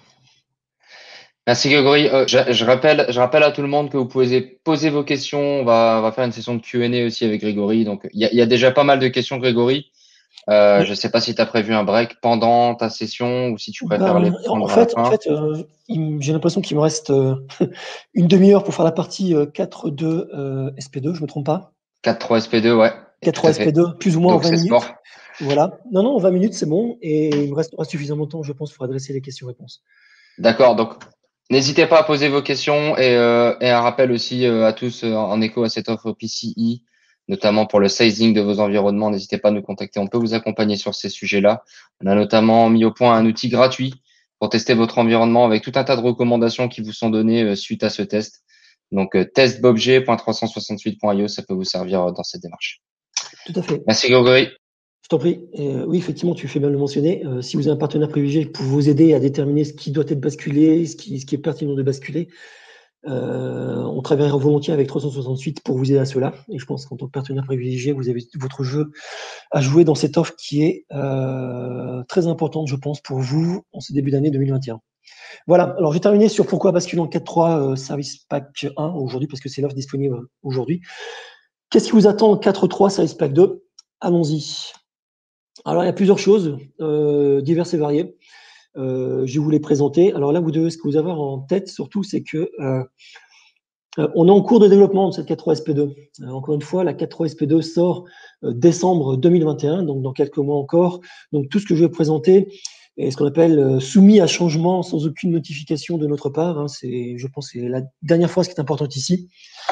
Merci Grégory. Euh, je, je, rappelle, je rappelle à tout le monde que vous pouvez poser vos questions. On va, on va faire une session de Q and A aussi avec Grégory. Donc, il y a, y a déjà pas mal de questions, Grégory. Euh, Oui. je ne sais pas si tu as prévu un break pendant ta session ou si tu préfères les Ben, en prendre à la fait, en fin. fait euh, j'ai l'impression qu'il me reste euh, une demi-heure pour faire la partie euh, quatre deux euh, S P deux, je me trompe pas. quatre trois S P deux, ouais, quatre tout trois à fait. S P deux, plus ou moins en Donc, vingt c'est minutes. sport. Voilà. Non, non, en vingt minutes, c'est bon. Et il me restera suffisamment de temps, je pense, pour adresser les questions-réponses. D'accord. Donc, n'hésitez pas à poser vos questions et, euh, et un rappel aussi euh, à tous euh, en écho à cette offre P C I, notamment pour le sizing de vos environnements. N'hésitez pas à nous contacter. On peut vous accompagner sur ces sujets-là. On a notamment mis au point un outil gratuit pour tester votre environnement avec tout un tas de recommandations qui vous sont données euh, suite à ce test. Donc, euh, test bobg point trois cent soixante-huit point i o, ça peut vous servir euh, dans cette démarche. Tout à fait. Merci Grégory. Je t'en prie. Euh, oui, effectivement, tu fais bien de le mentionner. Euh, si vous avez un partenaire privilégié pour vous aider à déterminer ce qui doit être basculé, ce qui, ce qui est pertinent de basculer, euh, on travaillera volontiers avec trois cent soixante-huit pour vous aider à cela. Et je pense qu'en tant que partenaire privilégié, vous avez votre jeu à jouer dans cette offre qui est euh, très importante, je pense, pour vous en ce début d'année deux mille vingt et un. Voilà. Alors, j'ai terminé sur pourquoi basculer en quatre trois euh, Service Pack un aujourd'hui, parce que c'est l'offre disponible aujourd'hui. Qu'est-ce qui vous attend en quatre trois Service Pack deux? Allons-y. Alors, il y a plusieurs choses, euh, diverses et variées. Euh, je vais vous les présenter. Alors là, vous devez, ce que vous avez en tête, surtout, c'est que euh, on est en cours de développement de cette quatre trois S P deux. Euh, encore une fois, la quatre trois S P deux sort euh, décembre deux mille vingt et un, donc dans quelques mois encore. Donc tout ce que je vais présenter est ce qu'on appelle euh, soumis à changement sans aucune notification de notre part. Hein. C'est, je pense, c'est la dernière phrase qui est importante ici.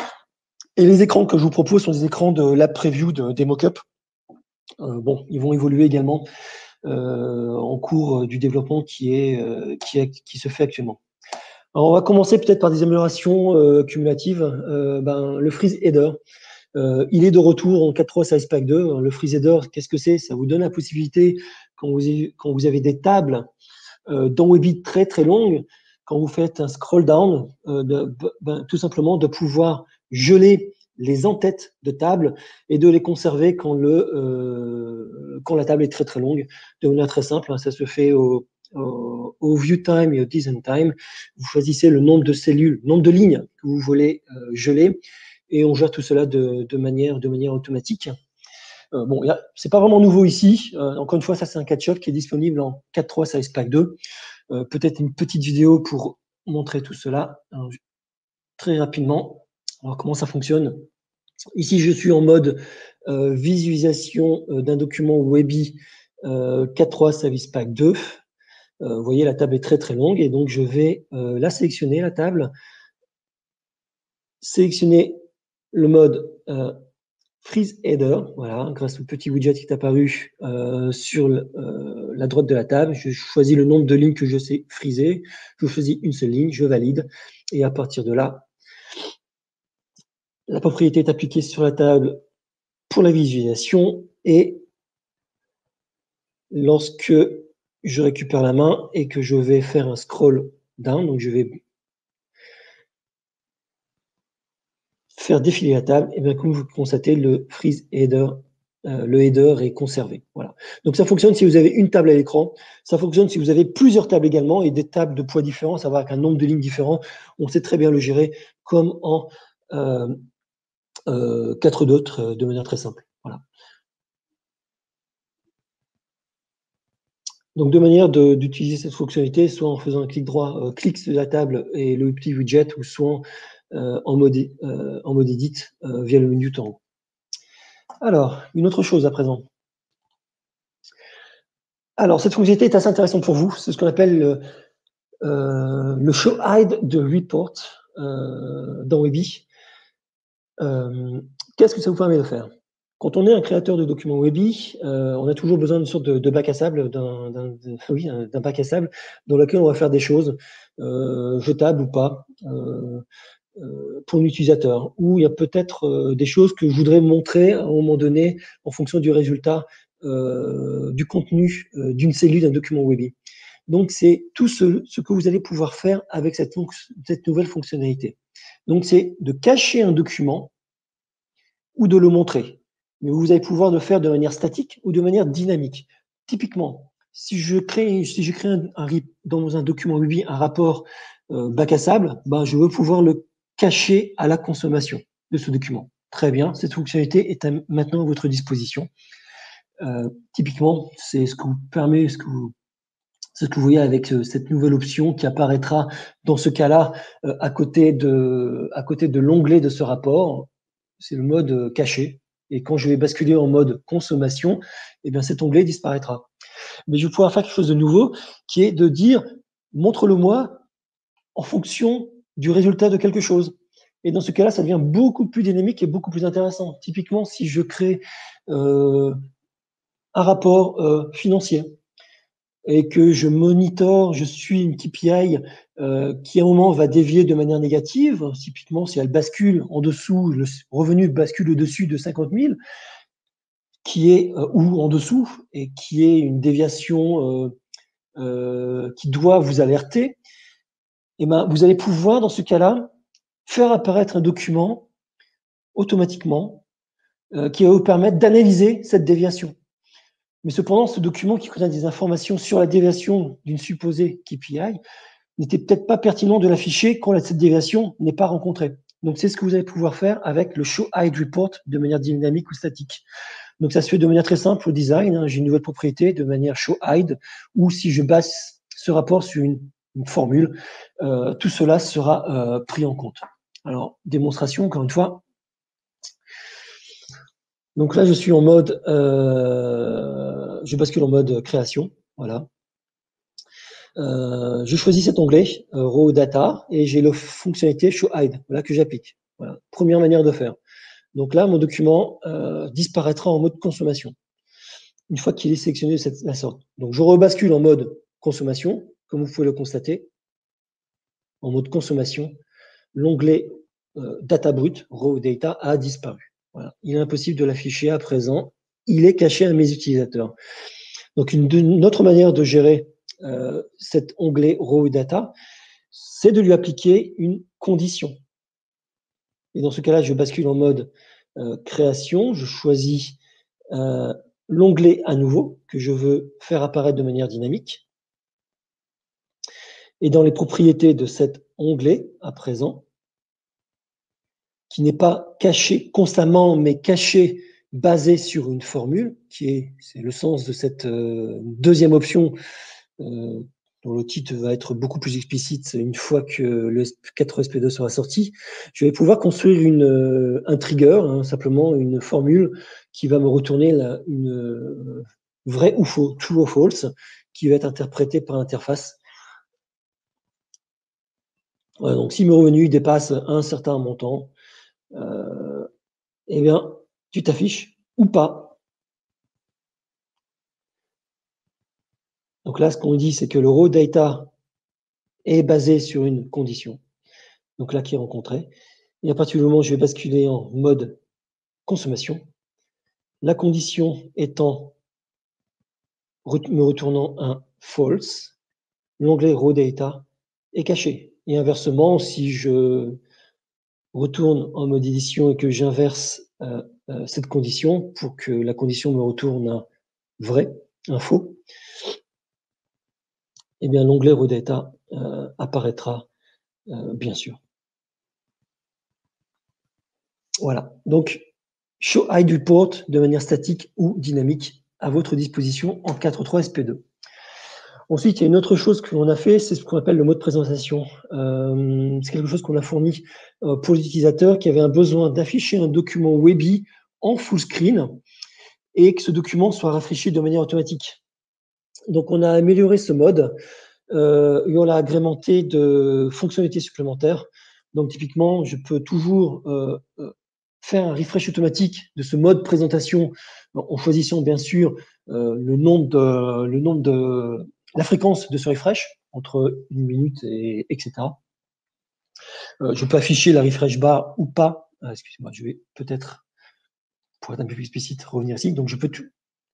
Et les écrans que je vous propose sont des écrans de lab preview de, des mock-up. Euh, bon, ils vont évoluer également euh, en cours du développement qui, est, euh, qui, est, qui se fait actuellement. Alors, on va commencer peut-être par des améliorations euh, cumulatives. Euh, ben, le freeze header, euh, il est de retour en quatre trois Service Pack deux. Le freeze header, qu'est-ce que c'est? Ça vous donne la possibilité, quand vous, avez, quand vous avez des tables euh, dans Weebit très très longues, quand vous faites un scroll down, euh, de, ben, tout simplement de pouvoir geler les en-têtes de table et de les conserver quand, le, euh, quand la table est très très longue, de manière très simple. Hein, ça se fait au, au, au view time et au design time. Vous choisissez le nombre de cellules, le nombre de lignes que vous voulez euh, geler et on gère tout cela de, de, manière, de manière automatique. Euh, bon, c'est pas vraiment nouveau ici. Euh, encore une fois, ça c'est un catch-up qui est disponible en quatre point trois Size Pack deux. Euh, Peut-être une petite vidéo pour montrer tout cela. Alors, très rapidement. Alors, comment ça fonctionne? Ici, je suis en mode euh, visualisation euh, d'un document Webi euh, quatre point trois Service Pack deux. Euh, vous voyez, la table est très très longue et donc je vais euh, la sélectionner, la table, sélectionner le mode euh, Freeze Header, voilà, grâce au petit widget qui est apparu euh, sur le, euh, la droite de la table. Je choisis le nombre de lignes que je sais friser. Je choisis une seule ligne, je valide et à partir de là, la propriété est appliquée sur la table pour la visualisation et lorsque je récupère la main et que je vais faire un scroll down, donc je vais faire défiler la table, et bien comme vous constatez, le freeze header, euh, le header est conservé. Voilà. Donc ça fonctionne si vous avez une table à l'écran, ça fonctionne si vous avez plusieurs tables également et des tables de poids différents, ça va avec un nombre de lignes différents. On sait très bien le gérer comme en euh, euh, quatre d'autres de manière très simple. Voilà. Donc, deux manières d'utiliser cette fonctionnalité, soit en faisant un clic droit, euh, clic sur la table et le petit widget, ou soit euh, en, mode, euh, en mode edit euh, via le menu en haut. Alors, une autre chose à présent. Alors, cette fonctionnalité est assez intéressante pour vous. C'est ce qu'on appelle le, euh, le show hide de report euh, dans Webi. Euh, Qu'est-ce que ça vous permet de faire? Quand on est un créateur de documents Webi, euh, on a toujours besoin d'une sorte de, de bac à sable, d'un oui, bac à sable dans lequel on va faire des choses euh, jetables ou pas euh, euh, pour l'utilisateur. Ou il y a peut-être euh, des choses que je voudrais montrer à un moment donné en fonction du résultat euh, du contenu euh, d'une cellule d'un document Webi. Donc, c'est tout ce, ce que vous allez pouvoir faire avec cette, cette nouvelle fonctionnalité. Donc, c'est de cacher un document ou de le montrer. Mais vous allez pouvoir le faire de manière statique ou de manière dynamique. Typiquement, si je crée, si je crée un, un, dans un document Webi un rapport euh, bac à sable, ben, je veux pouvoir le cacher à la consommation de ce document. Très bien, cette fonctionnalité est à, maintenant à votre disposition. Euh, typiquement, c'est ce que vous permet, ce que vous, c'est ce que vous voyez avec euh, cette nouvelle option qui apparaîtra dans ce cas-là euh, à côté de, à côté de l'onglet de ce rapport. C'est le mode caché. Et quand je vais basculer en mode consommation, eh bien cet onglet disparaîtra. Mais je vais pouvoir faire quelque chose de nouveau, qui est de dire montre-le-moi en fonction du résultat de quelque chose. Et dans ce cas-là, ça devient beaucoup plus dynamique et beaucoup plus intéressant. Typiquement, si je crée euh, un rapport euh, financier et que je monitore, je suis une K P I euh, qui à un moment va dévier de manière négative, typiquement si elle bascule en dessous, le revenu bascule au-dessus de cinquante mille, qui est, euh, ou en dessous, et qui est une déviation euh, euh, qui doit vous alerter, et ben, vous allez pouvoir, dans ce cas-là, faire apparaître un document automatiquement euh, qui va vous permettre d'analyser cette déviation. Mais cependant, ce document qui contient des informations sur la déviation d'une supposée K P I n'était peut-être pas pertinent de l'afficher quand cette déviation n'est pas rencontrée. Donc, c'est ce que vous allez pouvoir faire avec le Show Hide Report de manière dynamique ou statique. Donc, ça se fait de manière très simple au design. Hein. J'ai une nouvelle propriété de manière Show Hide, ou si je base ce rapport sur une, une formule, euh, tout cela sera euh, pris en compte. Alors, démonstration, encore une fois. Donc là, je suis en mode, euh, je bascule en mode création. Voilà. Euh, je choisis cet onglet, euh, Raw Data, et j'ai la fonctionnalité Show Hide, voilà, que j'applique. Voilà. Première manière de faire. Donc là, mon document euh, disparaîtra en mode consommation, une fois qu'il est sélectionné de cette la sorte. Donc je rebascule en mode consommation, comme vous pouvez le constater. En mode consommation, l'onglet euh, Data brut, Raw Data, a disparu. Voilà. Il est impossible de l'afficher à présent. Il est caché à mes utilisateurs. Donc une, une autre manière de gérer Euh, cet onglet Raw Data, c'est de lui appliquer une condition. Et dans ce cas-là, je bascule en mode euh, création. Je choisis euh, l'onglet à nouveau que je veux faire apparaître de manière dynamique. Et dans les propriétés de cet onglet, à présent, qui n'est pas caché constamment, mais caché basé sur une formule, qui est, c'est le sens de cette euh, deuxième option, euh, dont le titre va être beaucoup plus explicite une fois que le quatre S P deux sera sorti. Je vais pouvoir construire une, euh, un trigger, hein, simplement une formule qui va me retourner la, une euh, vraie ou faux, true ou false, qui va être interprétée par l'interface. Voilà, donc si mes revenus dépassent un certain montant, euh, eh bien, tu t'affiches ou pas. Donc là, ce qu'on dit, c'est que le raw data est basé sur une condition, donc là qui est rencontrée. Et à partir du moment où je vais basculer en mode consommation, la condition étant me retournant un false, l'onglet raw data est caché. Et inversement, si je retourne en mode édition et que j'inverse euh, euh, cette condition pour que la condition me retourne un vrai, un faux, eh bien l'onglet raw data euh, apparaîtra euh, bien sûr. Voilà. Donc show hide report de manière statique ou dynamique à votre disposition en quatre point trois S P deux. Ensuite, il y a une autre chose que l'on a fait, c'est ce qu'on appelle le mode présentation. Euh, c'est quelque chose qu'on a fourni euh, pour les utilisateurs qui avaient un besoin d'afficher un document Webi en full screen et que ce document soit rafraîchi de manière automatique. Donc, on a amélioré ce mode euh, et on l'a agrémenté de fonctionnalités supplémentaires. Donc, typiquement, je peux toujours euh, faire un refresh automatique de ce mode présentation en choisissant bien sûr euh, le nombre de, le nombre de la fréquence de ce refresh entre une minute et etc. Euh, je peux afficher la refresh bar ou pas. Euh, excusez-moi, je vais peut-être, pour être un peu plus explicite, revenir ici. Donc je peux tout.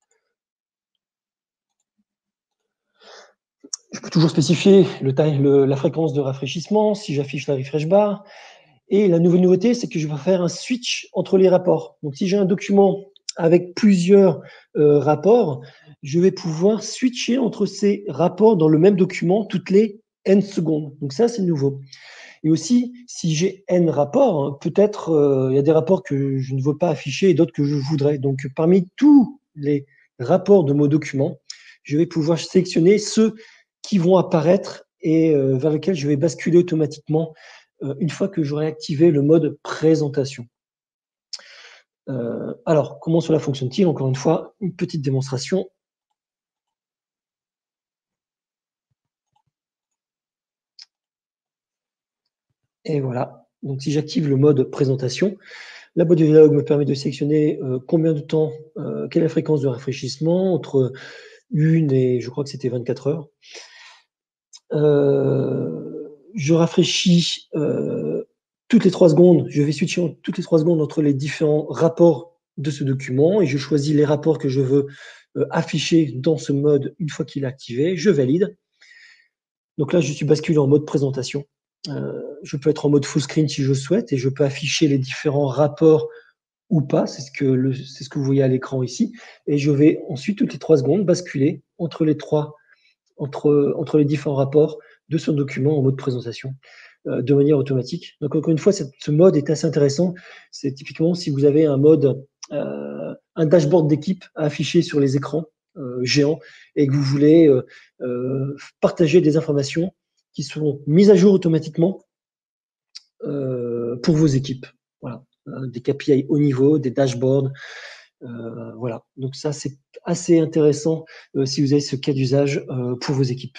Je peux toujours spécifier le time, le, la fréquence de rafraîchissement si j'affiche la refresh bar. Et la nouvelle nouveauté, c'est que je vais faire un switch entre les rapports. Donc si j'ai un document avec plusieurs euh, rapports, je vais pouvoir switcher entre ces rapports dans le même document toutes les n secondes. Donc ça, c'est nouveau. Et aussi, si j'ai n rapports, hein, peut-être euh, il y a des rapports que je ne veux pas afficher et d'autres que je voudrais. Donc parmi tous les rapports de mon document, je vais pouvoir sélectionner ceux qui vont apparaître et euh, vers lesquels je vais basculer automatiquement euh, une fois que j'aurai activé le mode présentation. Euh, alors, comment cela fonctionne-t-il? Encore une fois, une petite démonstration. Et voilà. Donc, si j'active le mode présentation, la boîte de dialogue me permet de sélectionner euh, combien de temps, euh, quelle est la fréquence de rafraîchissement, entre une et je crois que c'était vingt-quatre heures. Euh, je rafraîchis euh, toutes les trois secondes, je vais switcher toutes les trois secondes entre les différents rapports de ce document et je choisis les rapports que je veux euh, afficher dans ce mode une fois qu'il est activé. Je valide. Donc là, je suis basculé en mode présentation. Euh, je peux être en mode full screen si je souhaite et je peux afficher les différents rapports ou pas. C'est ce que le, c'est ce que vous voyez à l'écran ici. Et je vais ensuite, toutes les trois secondes, basculer entre les trois, entre, entre les différents rapports de ce document en mode présentation euh, de manière automatique. Donc, encore une fois, cette, ce mode est assez intéressant. C'est typiquement si vous avez un mode, euh, un dashboard d'équipe à afficher sur les écrans euh, géants et que vous voulez euh, euh, partager des informations qui seront mises à jour automatiquement euh, pour vos équipes. Voilà. Euh, des K P I haut niveau, des dashboards. Euh, voilà. Donc ça, c'est assez intéressant euh, si vous avez ce cas d'usage euh, pour vos équipes.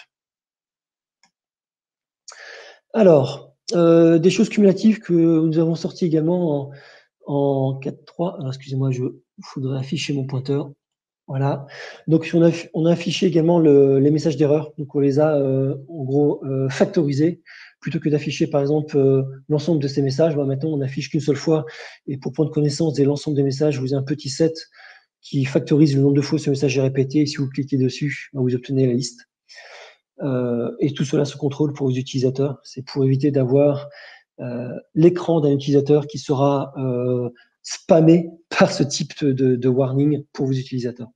Alors, euh, des choses cumulatives que nous avons sorties également en, en quatre point trois. Alors, excusez-moi, je voudrais afficher mon pointeur. Voilà. Donc, on a, on a affiché également le, les messages d'erreur. Donc, on les a euh, en gros euh, factorisés. Plutôt que d'afficher, par exemple, euh, l'ensemble de ces messages, bah, maintenant, on n'affiche qu'une seule fois. Et pour prendre connaissance de l'ensemble des messages, vous avez un petit set qui factorise le nombre de fois ce message est répété. Et si vous cliquez dessus, bah, vous obtenez la liste. Euh, et tout cela se contrôle pour vos utilisateurs. C'est pour éviter d'avoir euh, l'écran d'un utilisateur qui sera euh, spammé par ce type de, de warning pour vos utilisateurs.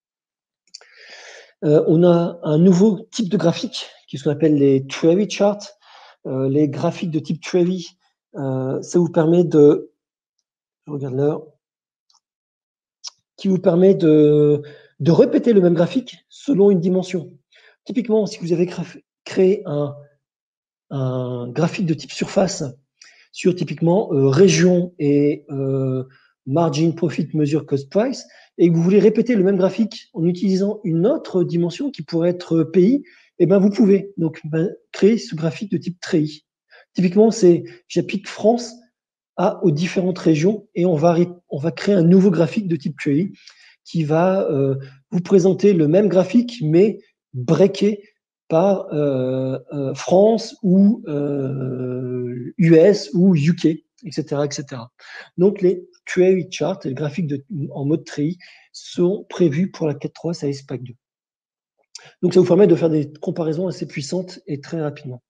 Euh, on a un nouveau type de graphique qui est ce qu'on appelle les Trevi charts. Euh, les graphiques de type Trevi, euh, ça vous permet de, je regarde l'heure, qui vous permet de, de répéter le même graphique selon une dimension. Typiquement, si vous avez créé un, un graphique de type surface sur typiquement euh, région et euh, margin, profit, mesure, cost, price, et que vous voulez répéter le même graphique en utilisant une autre dimension qui pourrait être pays, eh ben vous pouvez donc ben, créer ce graphique de type treillis. Typiquement, c'est j'applique France à aux différentes régions et on va on va créer un nouveau graphique de type treillis qui va euh, vous présenter le même graphique mais breaké par euh, euh, France ou euh, U S ou U K, et cetera, et cetera. Donc les treillis charts, les graphiques de, en mode treillis, sont prévus pour la quatre point trois Service Pack deux. Donc ça vous permet de faire des comparaisons assez puissantes et très rapidement.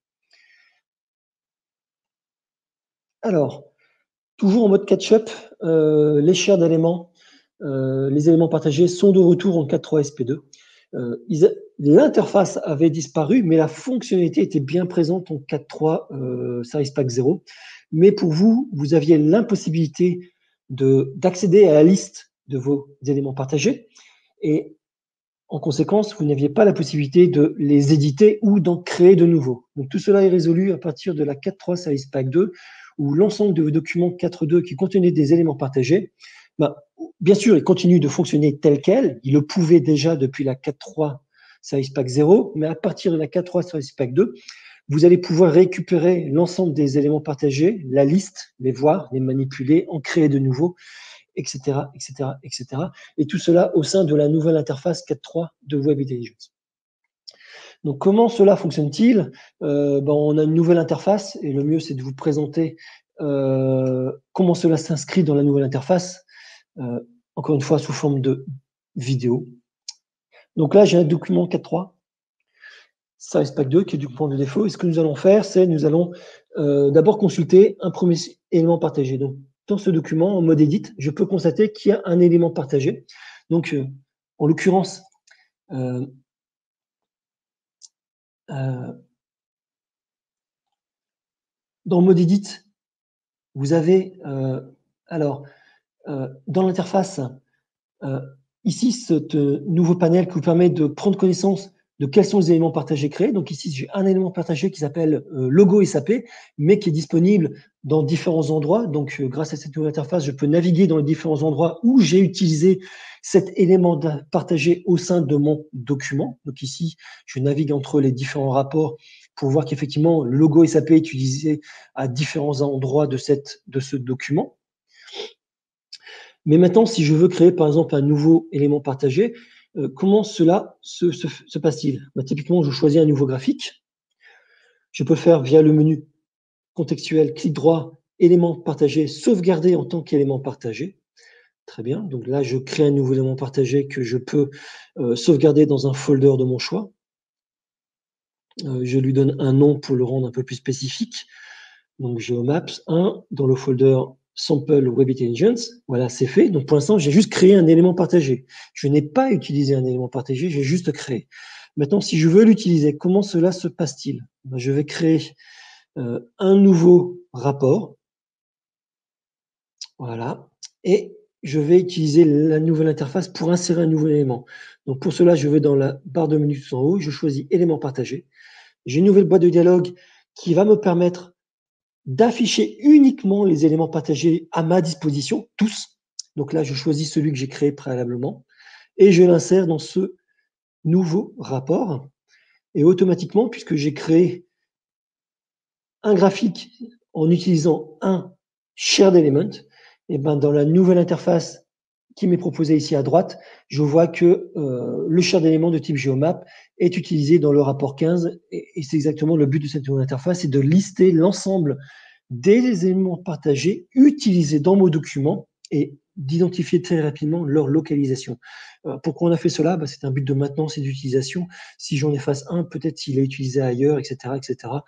Alors, toujours en mode catch-up, euh, les shares d'éléments, euh, les éléments partagés sont de retour en quatre point trois S P deux. Euh, L'interface avait disparu, mais la fonctionnalité était bien présente en quatre point trois euh, Service Pack zéro. Mais pour vous, vous aviez l'impossibilité d'accéder à la liste de vos éléments partagés et en conséquence, vous n'aviez pas la possibilité de les éditer ou d'en créer de nouveaux. Donc tout cela est résolu à partir de la quatre point trois Service Pack deux, où l'ensemble de vos documents quatre point deux qui contenaient des éléments partagés, ben, bien sûr, ils continuent de fonctionner tel quel. Ils le pouvaient déjà depuis la quatre point trois Service Pack zéro, mais à partir de la quatre point trois Service Pack deux, vous allez pouvoir récupérer l'ensemble des éléments partagés, la liste, les voir, les manipuler, en créer de nouveaux, et cetera, et cetera, et cetera. Et tout cela au sein de la nouvelle interface quatre point trois de Web Intelligence. Donc, comment cela fonctionne-t-il? euh, ben, On a une nouvelle interface et le mieux, c'est de vous présenter euh, comment cela s'inscrit dans la nouvelle interface, euh, encore une fois, sous forme de vidéo. Donc là, j'ai un document quatre point trois, Service Pack deux, qui est du document de défaut. Et ce que nous allons faire, c'est nous allons euh, d'abord consulter un premier élément partagé. Donc, dans ce document, en mode edit, je peux constater qu'il y a un élément partagé. Donc, euh, en l'occurrence, euh, euh, dans mode edit, vous avez, euh, alors, euh, dans l'interface, euh, ici, ce nouveau panel qui vous permet de prendre connaissance de quels sont les éléments partagés créés. Donc ici, j'ai un élément partagé qui s'appelle euh, logo S A P, mais qui est disponible dans différents endroits. Donc euh, grâce à cette nouvelle interface, je peux naviguer dans les différents endroits où j'ai utilisé cet élément partagé au sein de mon document. Donc ici, je navigue entre les différents rapports pour voir qu'effectivement, le logo S A P est utilisé à différents endroits de, cette, de ce document. Mais maintenant, si je veux créer, par exemple, un nouveau élément partagé, euh, comment cela se, se, se passe-t-il? Bah, typiquement, je choisis un nouveau graphique. Je peux faire via le menu contextuel, clic droit, élément partagé, sauvegarder en tant qu'élément partagé. Très bien. Donc là, je crée un nouveau élément partagé que je peux euh, sauvegarder dans un folder de mon choix. Euh, je lui donne un nom pour le rendre un peu plus spécifique. Donc, Geomaps un dans le folder Sample Web Intelligence. Voilà, c'est fait. Donc, pour l'instant, j'ai juste créé un élément partagé. Je n'ai pas utilisé un élément partagé, j'ai juste créé. Maintenant, si je veux l'utiliser, comment cela se passe-t-il? Ben, je vais créer euh, un nouveau rapport. Voilà. Et je vais utiliser la nouvelle interface pour insérer un nouveau élément. Donc, pour cela, je vais dans la barre de menu tout en haut, je choisis élément partagé. J'ai une nouvelle boîte de dialogue qui va me permettre d'afficher uniquement les éléments partagés à ma disposition, tous. Donc là, je choisis celui que j'ai créé préalablement et je l'insère dans ce nouveau rapport. Et automatiquement, puisque j'ai créé un graphique en utilisant un shared element, et ben dans la nouvelle interface qui m'est proposée ici à droite, je vois que euh, le shared element de type Geomap est utilisé dans le rapport quinze et, et c'est exactement le but de cette nouvelle interface, c'est de lister l'ensemble des éléments partagés utilisés dans mon document et d'identifier très rapidement leur localisation. Euh, pourquoi on a fait cela? Bah, c'est un but de maintenance et d'utilisation. Si j'en efface un, peut-être s'il est utilisé ailleurs, et cetera, et cetera.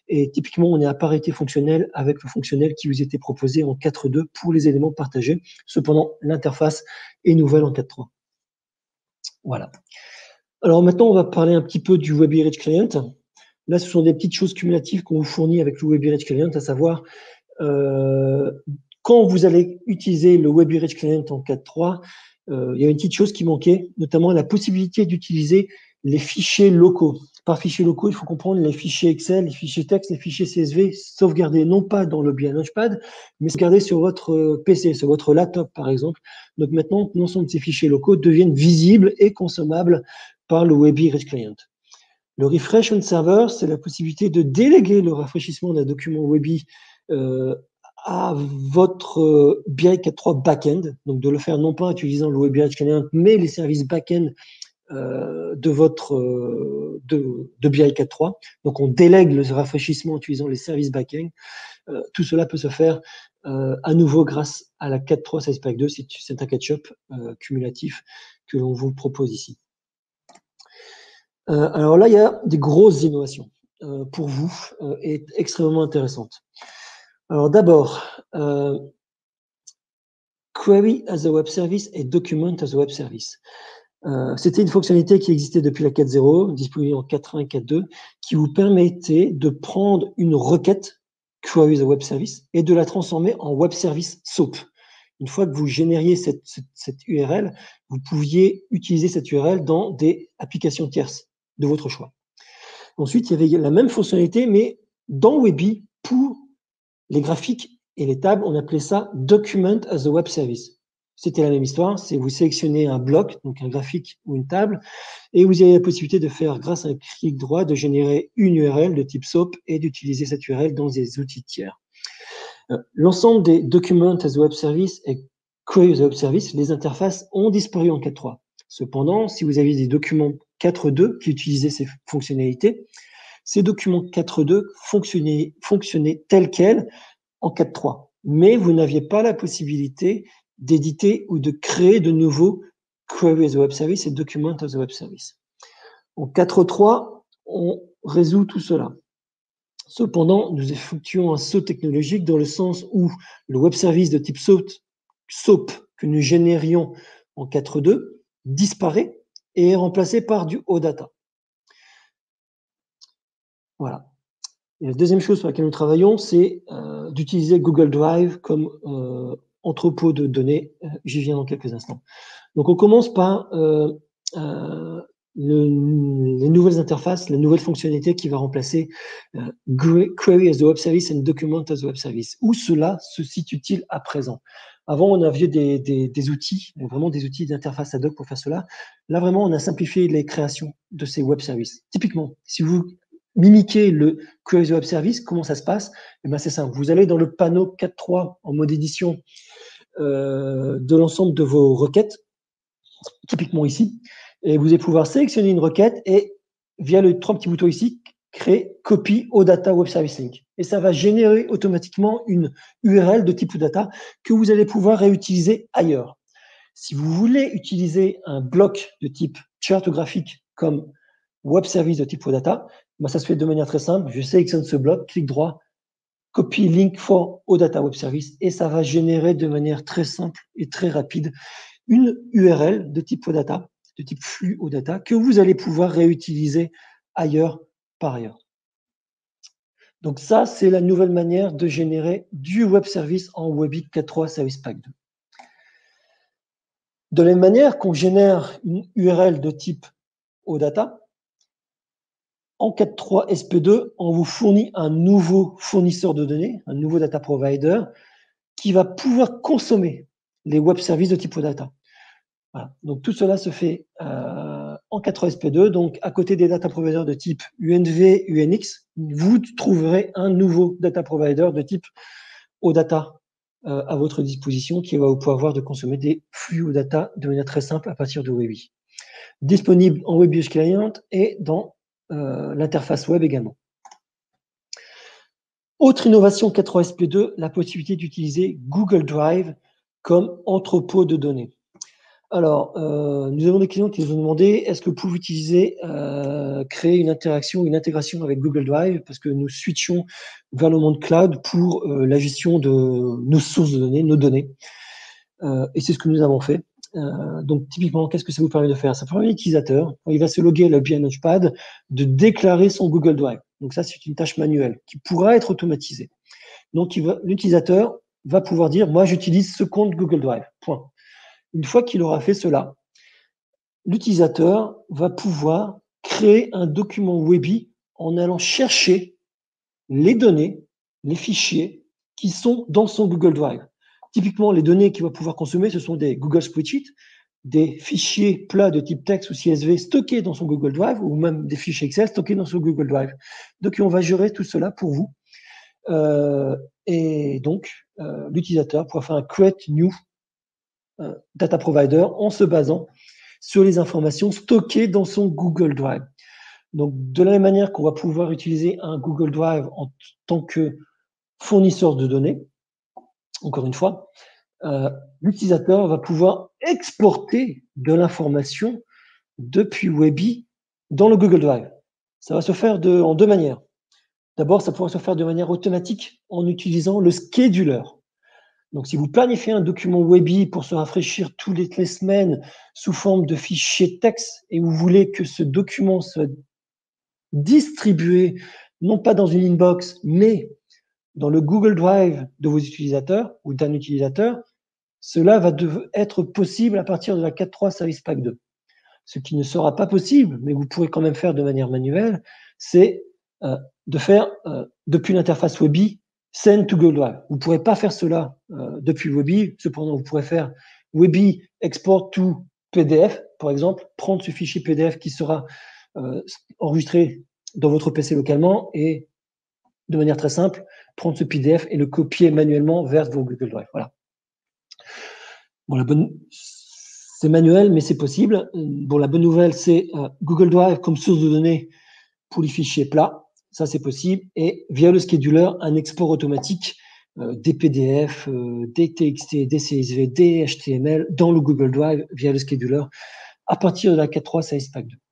Et typiquement, on est à parité fonctionnelle avec le fonctionnel qui vous était proposé en quatre point deux pour les éléments partagés. Cependant, l'interface est nouvelle en quatre point trois. Voilà. Alors maintenant, on va parler un petit peu du WebErich Client. Là, ce sont des petites choses cumulatives qu'on vous fournit avec le WebErich Client, à savoir, euh, quand vous allez utiliser le WebErich Client en quatre point trois, euh, il y a une petite chose qui manquait, notamment la possibilité d'utiliser les fichiers locaux. Par fichiers locaux, il faut comprendre les fichiers Excel, les fichiers texte, les fichiers C S V, sauvegardés non pas dans le B I Launchpad, mais sauvegardés sur votre P C, sur votre laptop par exemple. Donc maintenant, l'ensemble de ces fichiers locaux deviennent visibles et consommables par le WebErich Client. Le Refresh on Server, c'est la possibilité de déléguer le rafraîchissement d'un document Webi euh, à votre euh, B I quatre point trois backend, donc de le faire non pas en utilisant le WebErich Client, mais les services backend euh, de votre euh, de, de B I quatre point trois. Donc on délègue le rafraîchissement en utilisant les services backend. Euh, tout cela peut se faire euh, à nouveau grâce à la quatre point trois Service Pack deux, c'est un catch-up euh, cumulatif que l'on vous propose ici. Euh, alors là, il y a des grosses innovations euh, pour vous euh, et extrêmement intéressantes. Alors d'abord, euh, Query as a Web Service et Document as a Web Service. Euh, C'était une fonctionnalité qui existait depuis la quatre point zéro, disponible en quatre point un et quatre point deux, qui vous permettait de prendre une requête Query as a Web Service et de la transformer en Web Service SOAP. Une fois que vous génériez cette, cette, cette U R L, vous pouviez utiliser cette U R L dans des applications tierces de votre choix. Ensuite, il y avait la même fonctionnalité, mais dans Webi, pour les graphiques et les tables, on appelait ça Document as a Web Service. C'était la même histoire, c'est vous sélectionnez un bloc, donc un graphique ou une table, et vous avez la possibilité de faire, grâce à un clic droit, de générer une U R L de type SOAP et d'utiliser cette U R L dans des outils tiers. Euh, L'ensemble des Document as a Web Service et Query as a Web Service, les interfaces ont disparu en quatre point trois. Cependant, si vous aviez des documents quatre point deux qui utilisaient ces fonctionnalités, ces documents quatre point deux fonctionnaient, fonctionnaient tels quels en quatre point trois. Mais vous n'aviez pas la possibilité d'éditer ou de créer de nouveaux Query as a Web Service et Document as a Web Service. En quatre point trois, on résout tout cela. Cependant, nous effectuons un saut technologique dans le sens où le web service de type SOAP que nous générions en quatre point deux disparaît et est remplacé par du OData. Voilà. Et la deuxième chose sur laquelle nous travaillons, c'est euh, d'utiliser Google Drive comme euh, entrepôt de données. J'y viens dans quelques instants. Donc, on commence par euh, euh, le, les nouvelles interfaces, la nouvelle fonctionnalité qui va remplacer euh, Query as a Web Service et Document as a Web Service. Où cela se situe-t-il à présent? Avant, on avait des, des, des outils, vraiment des outils d'interface ad hoc pour faire cela. Là, vraiment, on a simplifié les créations de ces web services. Typiquement, si vous mimiquer le Query as a Web Service, comment ça se passe? Eh ben, c'est simple. Vous allez dans le panneau quatre point trois en mode édition euh, de l'ensemble de vos requêtes, typiquement ici, et vous allez pouvoir sélectionner une requête et via les trois petits boutons ici, créer Copy OData Web Service Link. Et ça va générer automatiquement une U R L de type OData que vous allez pouvoir réutiliser ailleurs. Si vous voulez utiliser un bloc de type chart graphique comme Web Service de type OData, ben ça se fait de manière très simple. Je sélectionne ce bloc, clic droit, copy link for OData Web Service, et ça va générer de manière très simple et très rapide une U R L de type OData, de type flux OData, que vous allez pouvoir réutiliser ailleurs par ailleurs. Donc ça, c'est la nouvelle manière de générer du web service en Webi quatre point trois Service Pack deux. De la même manière qu'on génère une U R L de type OData, en quatre point trois S P deux, on vous fournit un nouveau fournisseur de données, un nouveau data provider, qui va pouvoir consommer les web services de type OData. Voilà. Donc tout cela se fait euh, en quatre point trois S P deux. Donc à côté des data providers de type U N V, U N X, vous trouverez un nouveau data provider de type OData euh, à votre disposition qui va vous pouvoir avoir de consommer des flux OData de manière très simple à partir de Webi. Disponible en WebErich Client et dans euh, l'interface web également. Autre innovation quatre point trois S P deux, la possibilité d'utiliser Google Drive comme entrepôt de données. Alors, euh, nous avons des clients qui nous ont demandé est-ce que vous pouvez utiliser, euh, créer une interaction, une intégration avec Google Drive, parce que nous switchons vers le monde cloud pour euh, la gestion de nos sources de données, nos données. Euh, et c'est ce que nous avons fait. Euh, donc, typiquement, qu'est-ce que ça vous permet de faire? Ça permet à l'utilisateur, quand il va se loguer à l'A P I Launchpad, de déclarer son Google Drive. Donc, ça, c'est une tâche manuelle qui pourra être automatisée. Donc, l'utilisateur va pouvoir dire, moi, j'utilise ce compte Google Drive. Point. Une fois qu'il aura fait cela, l'utilisateur va pouvoir créer un document Webi en allant chercher les données, les fichiers qui sont dans son Google Drive. Typiquement, les données qu'il va pouvoir consommer, ce sont des Google Spreadsheets, des fichiers plats de type texte ou C S V stockés dans son Google Drive, ou même des fichiers Excel stockés dans son Google Drive. Donc, on va gérer tout cela pour vous. Euh, et donc, euh, l'utilisateur pourra faire un Create New euh, Data Provider en se basant sur les informations stockées dans son Google Drive. Donc, de la même manière qu'on va pouvoir utiliser un Google Drive en tant que fournisseur de données, encore une fois, euh, l'utilisateur va pouvoir exporter de l'information depuis Webi dans le Google Drive. Ça va se faire de, en deux manières. D'abord, ça pourra se faire de manière automatique en utilisant le scheduler. Donc, si vous planifiez un document Webi pour se rafraîchir toutes les, les semaines sous forme de fichier texte et vous voulez que ce document soit distribué, non pas dans une inbox, mais dans le Google Drive de vos utilisateurs ou d'un utilisateur, cela va être possible à partir de la quatre point trois Service Pack deux. Ce qui ne sera pas possible, mais vous pourrez quand même faire de manière manuelle, c'est euh, de faire euh, depuis l'interface Webi Send to Google Drive. Vous ne pourrez pas faire cela euh, depuis Webi, cependant vous pourrez faire Webi Export to P D F, par exemple, prendre ce fichier P D F qui sera euh, enregistré dans votre P C localement et de manière très simple, prendre ce P D F et le copier manuellement vers vos Google Drive. Voilà. Bon, la bonne, c'est manuel, mais c'est possible. Bon, la bonne nouvelle, c'est euh, Google Drive comme source de données pour les fichiers plats. Ça, c'est possible. Et via le scheduler, un export automatique euh, des P D F, euh, des T X T, des C S V, des H T M L dans le Google Drive via le scheduler à partir de la quatre point trois Service Pack deux.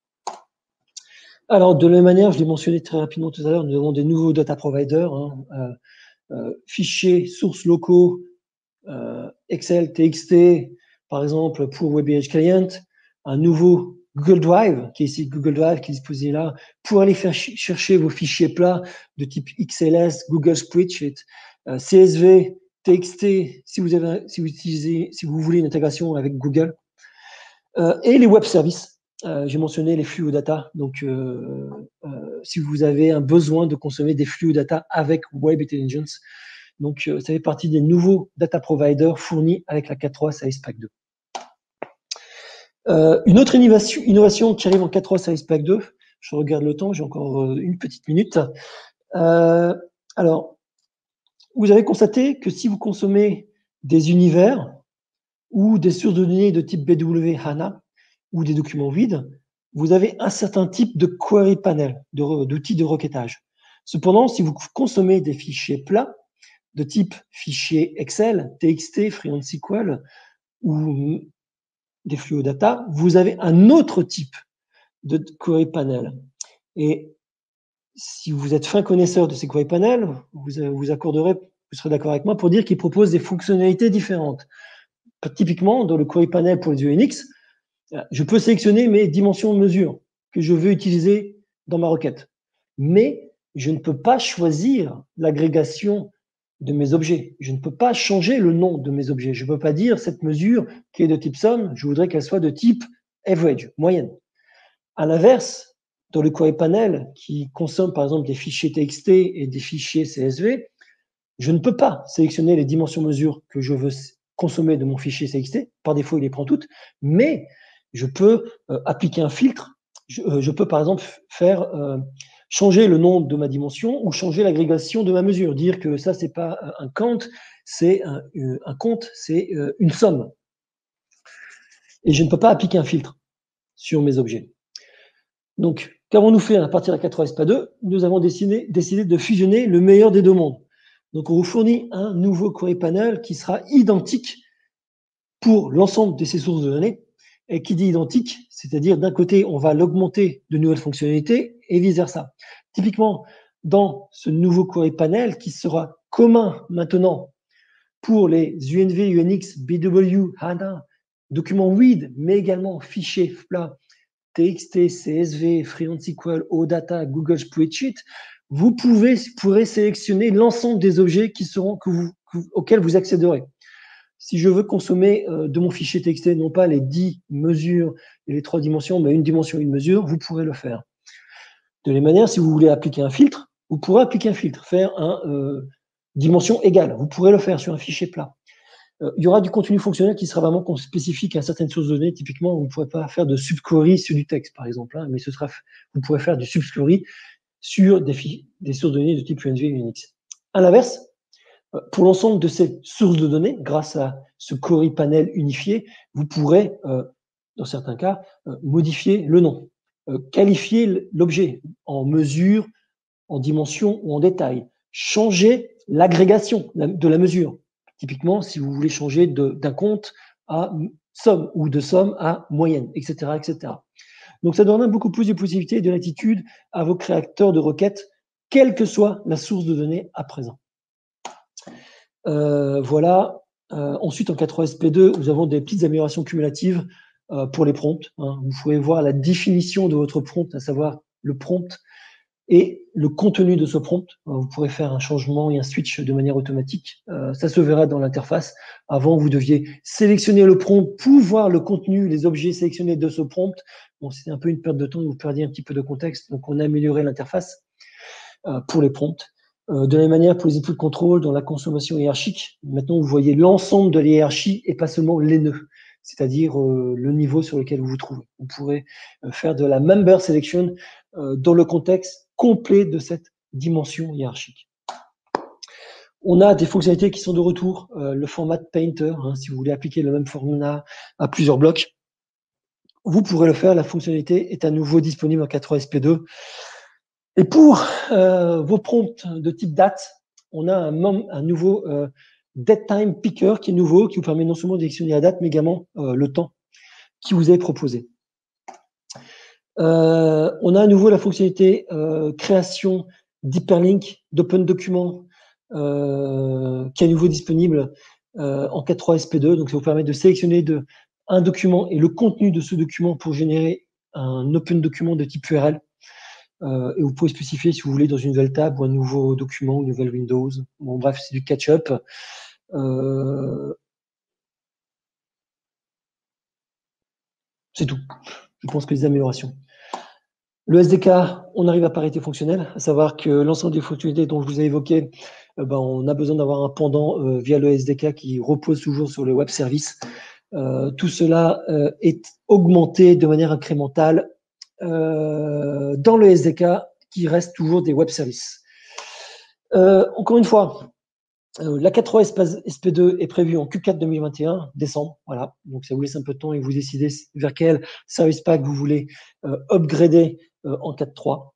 Alors, de la même manière, je l'ai mentionné très rapidement tout à l'heure, nous avons des nouveaux data providers, hein, euh, euh, fichiers, sources locaux, euh, Excel, T X T, par exemple, pour WebEdge Client, un nouveau Google Drive, qui est ici Google Drive, qui est disposé là, pour aller faire ch chercher vos fichiers plats de type X L S, Google Spreadsheet, euh, C S V, T X T, si vous, avez, si vous utilisez, si vous voulez une intégration avec Google, euh, et les web services. Euh, j'ai mentionné les flux ou data. Donc, euh, euh, si vous avez un besoin de consommer des flux ou data avec Web Intelligence, donc euh, ça fait partie des nouveaux data providers fournis avec la quatre point trois Service Pack deux. Euh, une autre innovation, innovation qui arrive en quatre point trois Service Pack deux, je regarde le temps, j'ai encore euh, une petite minute. Euh, alors, vous avez constaté que si vous consommez des univers ou des sources de données de type B W HANA, ou des documents vides, vous avez un certain type de query panel, d'outils de, de requêtage. Cependant, si vous consommez des fichiers plats, de type fichier Excel, T X T, FreeSQL, ou des flux au data, vous avez un autre type de query panel. Et si vous êtes fin connaisseur de ces query panels, vous vous accorderez, vous serez d'accord avec moi pour dire qu'ils proposent des fonctionnalités différentes. Typiquement, dans le query panel pour les U N X, je peux sélectionner mes dimensions de mesure que je veux utiliser dans ma requête. Mais je ne peux pas choisir l'agrégation de mes objets. Je ne peux pas changer le nom de mes objets. Je ne peux pas dire cette mesure qui est de type somme, je voudrais qu'elle soit de type average, moyenne. À l'inverse, dans le query panel qui consomme par exemple des fichiers T X T et des fichiers C S V, je ne peux pas sélectionner les dimensions mesure que je veux consommer de mon fichier T X T. Par défaut, il les prend toutes. Mais je peux euh, appliquer un filtre. Je, euh, je peux, par exemple, faire euh, changer le nom de ma dimension ou changer l'agrégation de ma mesure. Dire que ça, c'est pas un count, c'est un, un compte, c'est euh, une somme. Et je ne peux pas appliquer un filtre sur mes objets. Donc, qu'avons-nous fait à partir de la quatre point trois S P A deux? Nous avons décidé, décidé de fusionner le meilleur des deux mondes. Donc, on vous fournit un nouveau query panel qui sera identique pour l'ensemble de ces sources de données, Et qui dit identique, c'est-à-dire d'un côté, on va l'augmenter de nouvelles fonctionnalités et vice-versa. Typiquement, dans ce nouveau query panel qui sera commun maintenant pour les U N V, U N X, B W, HANA, documents read, mais également fichiers F P L A, T X T, C S V, Freelance S Q L, OData, Google Spreadsheet, vous pouvez, pourrez sélectionner l'ensemble des objets qui seront, que vous, que, auxquels vous accéderez. Si je veux consommer euh, de mon fichier T X T, non pas les dix mesures et les trois dimensions, mais une dimension et une mesure, vous pourrez le faire. De la même manière, si vous voulez appliquer un filtre, vous pourrez appliquer un filtre, faire un euh, dimension égale. Vous pourrez le faire sur un fichier plat. Euh, il y aura du contenu fonctionnel qui sera vraiment spécifique à certaines sources de données. Typiquement, vous ne pourrez pas faire de subquery sur du texte, par exemple, hein, mais ce sera, vous pourrez faire du subquery sur des, des sources de données de type U N V et U N X. À l'inverse, pour l'ensemble de ces sources de données, grâce à ce query panel unifié, vous pourrez, euh, dans certains cas, euh, modifier le nom, euh, qualifier l'objet en mesure, en dimension ou en détail, changer l'agrégation de la mesure. Typiquement, si vous voulez changer d'un compte à somme ou de somme à moyenne, et cetera, et cetera. Donc, ça donne beaucoup plus de possibilités et de latitude à vos créateurs de requêtes, quelle que soit la source de données à présent. Euh, voilà. Euh, ensuite, en quatre trois S P deux, nous avons des petites améliorations cumulatives euh, pour les prompts. Hein. Vous pouvez voir la définition de votre prompt, à savoir le prompt et le contenu de ce prompt. Vous pourrez faire un changement et un switch de manière automatique. Euh, ça se verra dans l'interface. Avant, vous deviez sélectionner le prompt pour voir le contenu, les objets sélectionnés de ce prompt. Bon, c'était un peu une perte de temps, vous perdiez un petit peu de contexte. Donc, on a amélioré l'interface euh, pour les prompts. Euh, de la même manière, pour les input control, dans la consommation hiérarchique, maintenant, vous voyez l'ensemble de la hiérarchie et pas seulement les nœuds, c'est-à-dire euh, le niveau sur lequel vous vous trouvez. Vous pourrez euh, faire de la member selection euh, dans le contexte complet de cette dimension hiérarchique. On a des fonctionnalités qui sont de retour, euh, le format Painter, hein, si vous voulez appliquer le même format à plusieurs blocs, vous pourrez le faire, la fonctionnalité est à nouveau disponible en quatre trois S P deux. Et pour euh, vos prompts de type date, on a un, un nouveau euh, Date Time Picker qui est nouveau, qui vous permet non seulement de sélectionner la date, mais également euh, le temps qui vous est proposé. Euh, on a à nouveau la fonctionnalité euh, création d'hyperlink, d'open document, euh, qui est à nouveau disponible euh, en quatre trois S P deux. Donc, ça vous permet de sélectionner de, un document et le contenu de ce document pour générer un open document de type U R L. Euh, et vous pouvez spécifier si vous voulez dans une nouvelle table ou un nouveau document, une nouvelle Windows. Bon, bref, c'est du catch-up. Euh, c'est tout. Je pense que les améliorations. Le S D K, on arrive à parité fonctionnelle, à savoir que l'ensemble des fonctionnalités dont je vous ai évoqué, euh, ben, on a besoin d'avoir un pendant euh, via le S D K qui repose toujours sur le web service. Euh, tout cela euh, est augmenté de manière incrémentale euh, dans le S D K qui reste toujours des web services. Euh, encore une fois, euh, la quatre trois S P deux est prévue en Q quatre deux mille vingt et un, décembre. Voilà. Donc, ça vous laisse un peu de temps et vous décidez vers quel service pack vous voulez euh, upgrader euh, en quatre trois.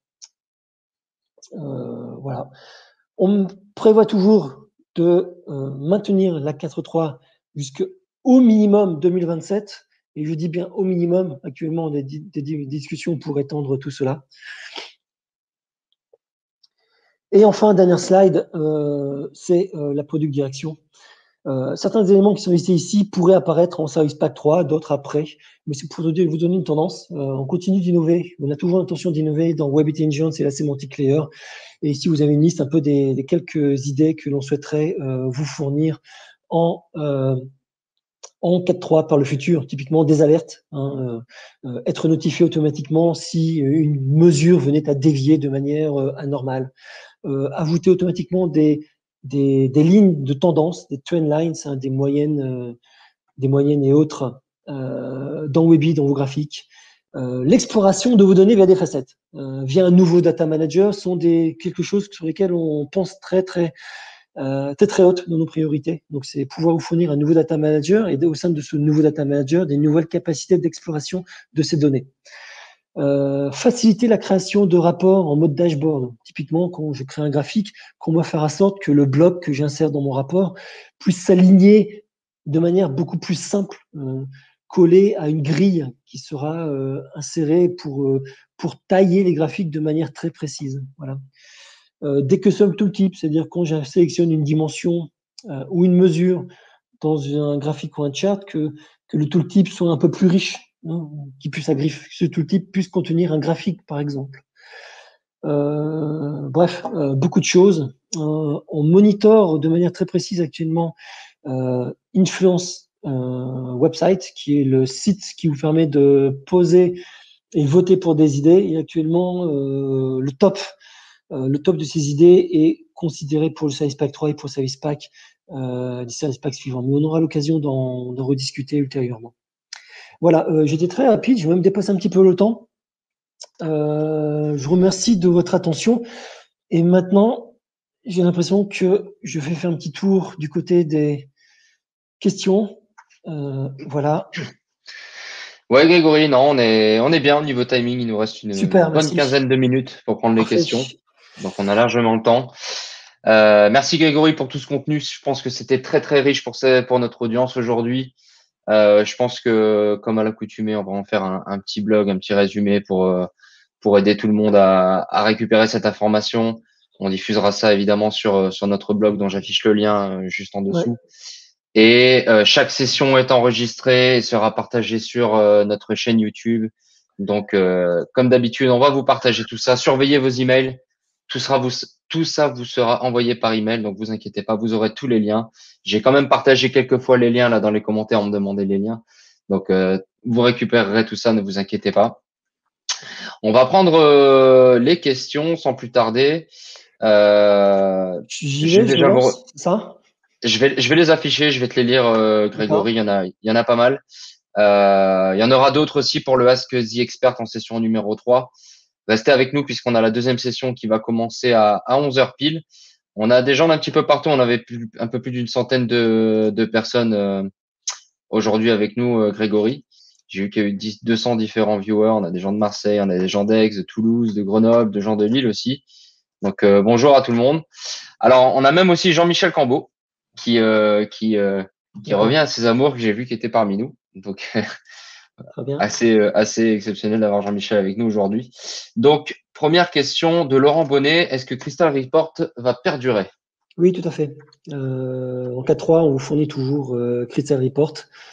Euh, voilà. On prévoit toujours de euh, maintenir la quatre trois jusqu'au minimum deux mille vingt-sept. Et je dis bien au minimum. Actuellement, on a des, des, des discussions pour étendre tout cela. Et enfin, dernière slide, euh, c'est euh, la product direction. Euh, certains éléments qui sont listés ici pourraient apparaître en Service Pack trois, d'autres après, mais c'est pour vous donner une tendance. Euh, on continue d'innover, on a toujours l'intention d'innover dans WebIntelligence et la Semantic Layer. Et ici, vous avez une liste un peu des, des quelques idées que l'on souhaiterait euh, vous fournir en, euh, en quatre trois par le futur, typiquement des alertes, hein, euh, être notifié automatiquement si une mesure venait à dévier de manière euh, anormale. Euh, ajouter automatiquement des, des, des lignes de tendance, des trend lines, hein, des moyennes, euh, des moyennes et autres euh, dans Webi, dans vos graphiques. Euh, L'exploration de vos données via des facettes, euh, via un nouveau data manager, sont des quelque chose sur lesquels on pense très très euh, très très haute dans nos priorités. Donc c'est pouvoir vous fournir un nouveau data manager et au sein de ce nouveau data manager des nouvelles capacités d'exploration de ces données. Euh, faciliter la création de rapports en mode dashboard. Typiquement, quand je crée un graphique, qu'on doit faire en sorte que le bloc que j'insère dans mon rapport puisse s'aligner de manière beaucoup plus simple, euh, collé à une grille qui sera euh, insérée pour, euh, pour tailler les graphiques de manière très précise. Voilà. Euh, dès que ce tooltip, c'est-à-dire quand je sélectionne une dimension euh, ou une mesure dans un graphique ou un chart, que, que le tooltip soit un peu plus riche, hein, qu'il puisse agrif- ce tooltip puisse contenir un graphique, par exemple. Euh, bref, euh, beaucoup de choses. Euh, on monitore de manière très précise actuellement euh, Influence euh, Website, qui est le site qui vous permet de poser et voter pour des idées. Et actuellement, euh, le top, euh, le top de ces idées est considéré pour le Service Pack trois et pour le Service Pack euh, des Service Packs suivants. Mais on aura l'occasion d'en, d'en rediscuter ultérieurement. Voilà, euh, j'étais très rapide, je vais même dépasser un petit peu le temps. Euh, je vous remercie de votre attention. Et maintenant, j'ai l'impression que je vais faire un petit tour du côté des questions. Euh, voilà. Ouais, Grégory, non, on est, on est bien au niveau timing. Il nous reste une Super, bonne merci. quinzaine de minutes pour prendre les Parfait. questions. Donc, on a largement le temps. Euh, merci, Grégory, pour tout ce contenu. Je pense que c'était très, très riche pour, ce- pour notre audience aujourd'hui. Euh, je pense que, comme à l'accoutumée, on va en faire un, un petit blog, un petit résumé pour, euh, pour aider tout le monde à, à récupérer cette information. On diffusera ça évidemment sur, euh, sur notre blog dont j'affiche le lien euh, juste en Ouais. dessous. Et euh, chaque session est enregistrée et sera partagée sur euh, notre chaîne YouTube. Donc, euh, comme d'habitude, on va vous partager tout ça. Surveillez vos emails. Tout, sera vous, tout ça vous sera envoyé par email. Donc, vous inquiétez pas, vous aurez tous les liens. J'ai quand même partagé quelques fois les liens là dans les commentaires. On me demandait les liens. Donc, euh, vous récupérerez tout ça. Ne vous inquiétez pas. On va prendre euh, les questions sans plus tarder. Euh, J'y je vais vais, je me déjà vous, lance, c'est ça? je vais, je vais les afficher. Je vais te les lire, euh, Grégory. Il y en a, il y en a pas mal. Euh, il y en aura d'autres aussi pour le Ask the Expert en session numéro trois. Restez avec nous puisqu'on a la deuxième session qui va commencer à, à onze heures pile. On a des gens d'un petit peu partout. On avait plus, un peu plus d'une centaine de, de personnes euh, aujourd'hui avec nous, euh, Grégory. J'ai vu qu'il y a eu dix, deux cents différents viewers. On a des gens de Marseille, on a des gens d'Aix, de Toulouse, de Grenoble, de gens de Lille aussi. Donc euh, bonjour à tout le monde. Alors on a même aussi Jean-Michel Cambeau qui euh, qui euh, qui revient à ses amours que j'ai vu qui était parmi nous. Donc Très bien. assez euh, assez exceptionnel d'avoir Jean-Michel avec nous aujourd'hui. Donc première question de Laurent Bonnet, est-ce que Crystal Report va perdurer? Oui, tout à fait. Euh, en quatre trois, on vous fournit toujours euh, Crystal Report.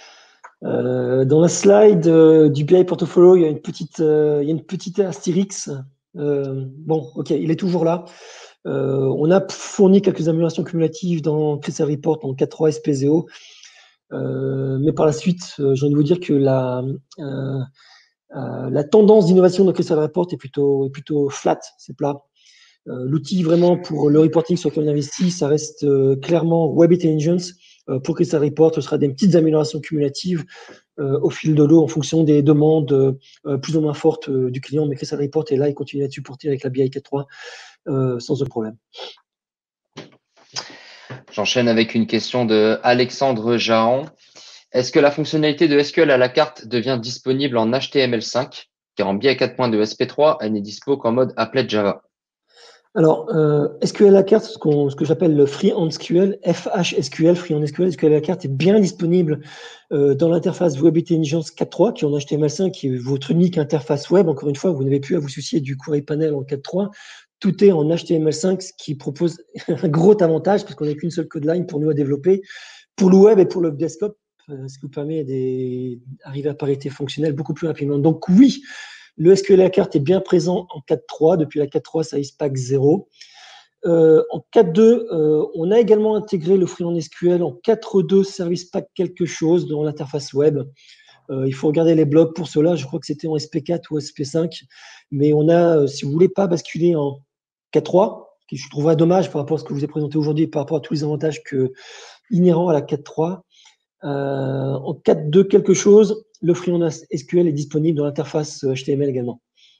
Euh, dans la slide euh, du B I Portfolio, il y a une petite, euh, il y a une petite astérix. Euh, bon, ok, il est toujours là. Euh, on a fourni quelques améliorations cumulatives dans Crystal Report en quatre trois S P Z O. Euh, mais par la suite, euh, j'ai envie de vous dire que la, euh, euh, la tendance d'innovation de Crystal Report est plutôt, est plutôt flat, c'est plat. Euh, L'outil vraiment pour le reporting sur lequel on investit, ça reste euh, clairement Web Intelligence. Euh, pour Crystal Report, ce sera des petites améliorations cumulatives euh, au fil de l'eau en fonction des demandes euh, plus ou moins fortes euh, du client. Mais Crystal Report est là et continue à être supporté avec la B I quatre trois euh, sans aucun problème. J'enchaîne avec une question de Alexandre Jahan. Est-ce que la fonctionnalité de S Q L à la carte devient disponible en H T M L cinq, car en biais quatre point deux S P trois, elle n'est dispo qu'en mode applet Java? Alors, euh, S Q L à la carte, ce, qu'on, ce que j'appelle le Free on S Q L, F H S Q L, Free on S Q L, S Q L à la carte est bien disponible euh, dans l'interface Web Intelligence quatre trois, qui est en H T M L cinq, qui est votre unique interface web. Encore une fois, vous n'avez plus à vous soucier du query panel en quatre trois. Tout est en H T M L cinq, ce qui propose un gros avantage, parce qu'on n'a qu'une seule code line pour nous à développer, pour le web et pour le desktop, euh, ce qui vous permet d'arriver à parité fonctionnelle beaucoup plus rapidement. Donc oui, le S Q L à la carte est bien présent en quatre trois, depuis la quatre trois Service Pack zéro. Euh, en quatre deux, euh, on a également intégré le Free on S Q L en quatre deux Service Pack quelque chose dans l'interface web. Euh, il faut regarder les blogs pour cela. Je crois que c'était en S P quatre ou S P cinq. Mais on a, euh, si vous voulez pas basculer en quatre trois, qui je trouverais dommage par rapport à ce que je vous ai présenté aujourd'hui, par rapport à tous les avantages que, inhérents à la quatre trois, euh, en quatre deux quelque chose, le Free on S Q L est disponible dans l'interface H T M L également.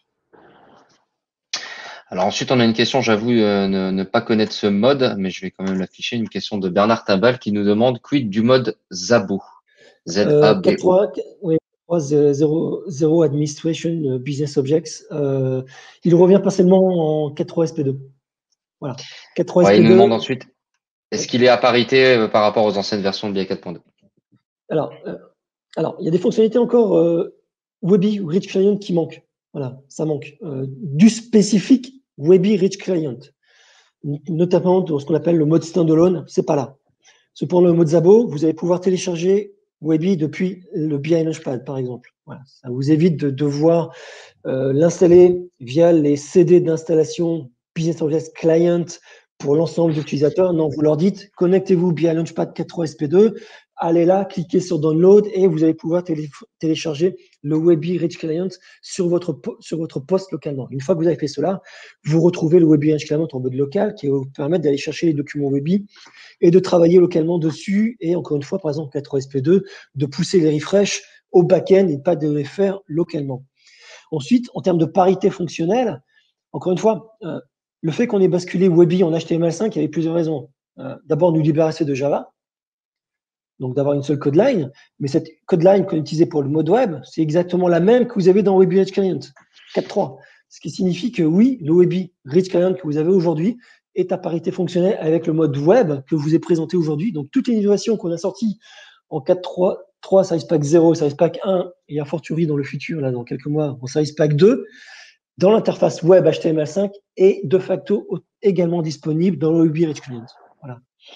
Alors ensuite, on a une question, j'avoue euh, ne, ne pas connaître ce mode, mais je vais quand même l'afficher, une question de Bernard Timbal qui nous demande quid du mode Zabo. Euh, Z A B O. quatre trois, oui, zéro zéro Administration euh, Business Objects. Euh, il revient partiellement en quatre trois S P deux. Voilà. quatre trois Ouais, il nous S P deux. demande ensuite, est-ce Oui. qu'il est à parité euh, par rapport aux anciennes versions de B I quatre point deux? Alors, euh, Alors, il y a des fonctionnalités encore euh, Webby ou Rich Client qui manquent. Voilà, ça manque. Euh, du spécifique Webby Rich Client, notamment dans ce qu'on appelle le mode standalone, c'est pas là. Cependant, le mode Zabo, vous allez pouvoir télécharger Webby depuis le B I Launchpad, par exemple. Voilà, ça vous évite de devoir euh, l'installer via les C D d'installation Business Objects Client pour l'ensemble des utilisateurs. Non, vous leur dites, connectez-vous B I Launchpad quatre point trois S P deux, allez là, cliquez sur Download et vous allez pouvoir télé télécharger le Webby Rich Client sur votre, sur votre poste localement. Une fois que vous avez fait cela, vous retrouvez le Webby Rich Client en mode local qui va vous permettre d'aller chercher les documents Webby et de travailler localement dessus. Et encore une fois, par exemple, quatre point trois S P deux, de pousser les refresh au back-end et pas de les faire localement. Ensuite, en termes de parité fonctionnelle, encore une fois, euh, le fait qu'on ait basculé Webby en H T M L cinq, il y avait plusieurs raisons. Euh, D'abord, nous libérer de Java, donc d'avoir une seule code line, mais cette code line qu'on utilisait pour le mode web, c'est exactement la même que vous avez dans Webby Rich Client quatre point trois. Ce qui signifie que oui, le Webby Rich Client que vous avez aujourd'hui est à parité fonctionnelle avec le mode web que je vous ai présenté aujourd'hui. Donc, toutes les innovations qu'on a sorties en quatre point trois, Service Pack zéro, Service Pack un, et a fortiori dans le futur, là, dans quelques mois, en Service Pack deux, dans l'interface web H T M L cinq est de facto également disponible dans le Webby Rich Client. Voilà.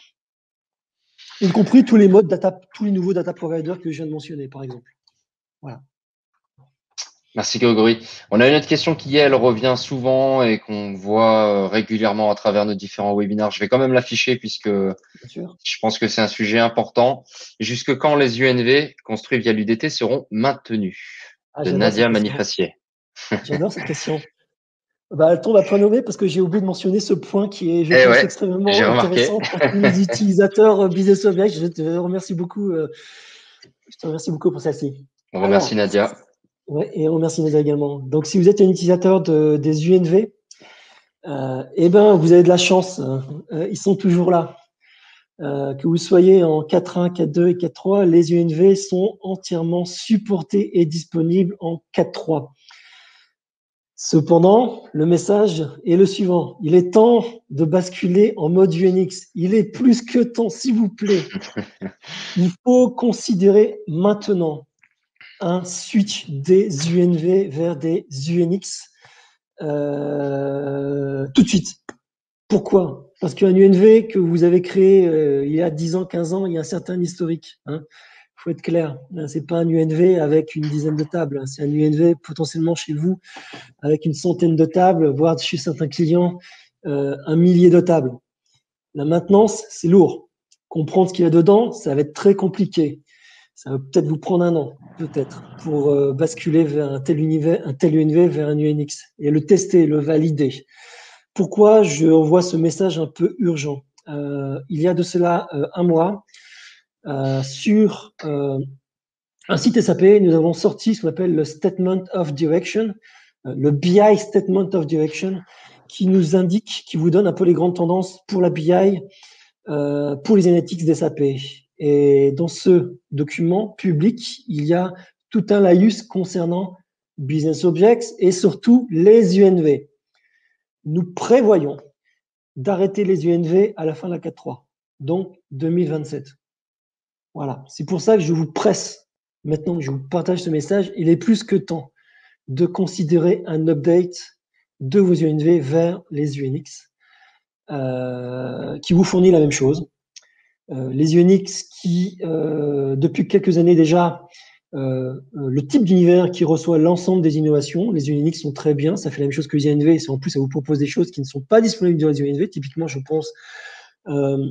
Y compris tous les modes data, tous les nouveaux data providers que je viens de mentionner, par exemple. Voilà. Merci Grégory. On a une autre question qui, elle, revient souvent et qu'on voit régulièrement à travers nos différents webinaires. Je vais quand même l'afficher puisque je pense que c'est un sujet important. Jusque quand les U N V construits via l'U D T seront maintenus? Ah, de Nadia Manifacier. J'adore cette question. Bah, elle tombe à point nommé parce que j'ai oublié de mentionner ce point qui est, je eh pense, ouais, extrêmement intéressant pour tous les utilisateurs Business Objects. Je te remercie beaucoup. Euh, je te remercie beaucoup pour celle-ci. On remercie Alors, Nadia. Ouais, et on remercie Nadia également. Donc, si vous êtes un utilisateur de, des U N V, euh, eh ben, vous avez de la chance. Euh, ils sont toujours là. Euh, que vous soyez en quatre point un, quatre point deux et quatre point trois, les U N V sont entièrement supportés et disponibles en quatre point trois. Cependant, le message est le suivant. Il est temps de basculer en mode U N X. Il est plus que temps, s'il vous plaît. Il faut considérer maintenant un switch des U N V vers des U N X euh, tout de suite. Pourquoi? Parce qu'un U N V que vous avez créé euh, il y a dix ans, quinze ans, il y a un certain historique. Hein. Faut être clair, c'est pas un U N V avec une dizaine de tables, c'est un U N V potentiellement chez vous avec une centaine de tables, voire chez certains clients euh, un millier de tables. La maintenance, c'est lourd. Comprendre ce qu'il y a dedans, ça va être très compliqué. Ça va peut-être vous prendre un an, peut-être, pour euh, basculer vers un tel, univers, un tel U N V vers un U N X et le tester, le valider. Pourquoi je envoie ce message un peu urgent? euh, Il y a de cela euh, un mois, euh, sur euh, un site S A P, nous avons sorti ce qu'on appelle le Statement of Direction, euh, le B I Statement of Direction, qui nous indique, qui vous donne un peu les grandes tendances pour la B I, euh, pour les analytics d'S A P. Et dans ce document public, il y a tout un laïus concernant Business Objects et surtout les U N V. Nous prévoyons d'arrêter les U N V à la fin de la quatre point trois, donc deux mille vingt-sept. Voilà, c'est pour ça que je vous presse, maintenant que je vous partage ce message, il est plus que temps de considérer un update de vos U N V vers les U N X, euh, qui vous fournit la même chose. Euh, les U N X qui, euh, depuis quelques années déjà, Euh, le type d'univers qui reçoit l'ensemble des innovations. Les U N X sont très bien, ça fait la même chose que les U N V, et en plus, ça vous propose des choses qui ne sont pas disponibles dans les U N V. Typiquement, je pense euh,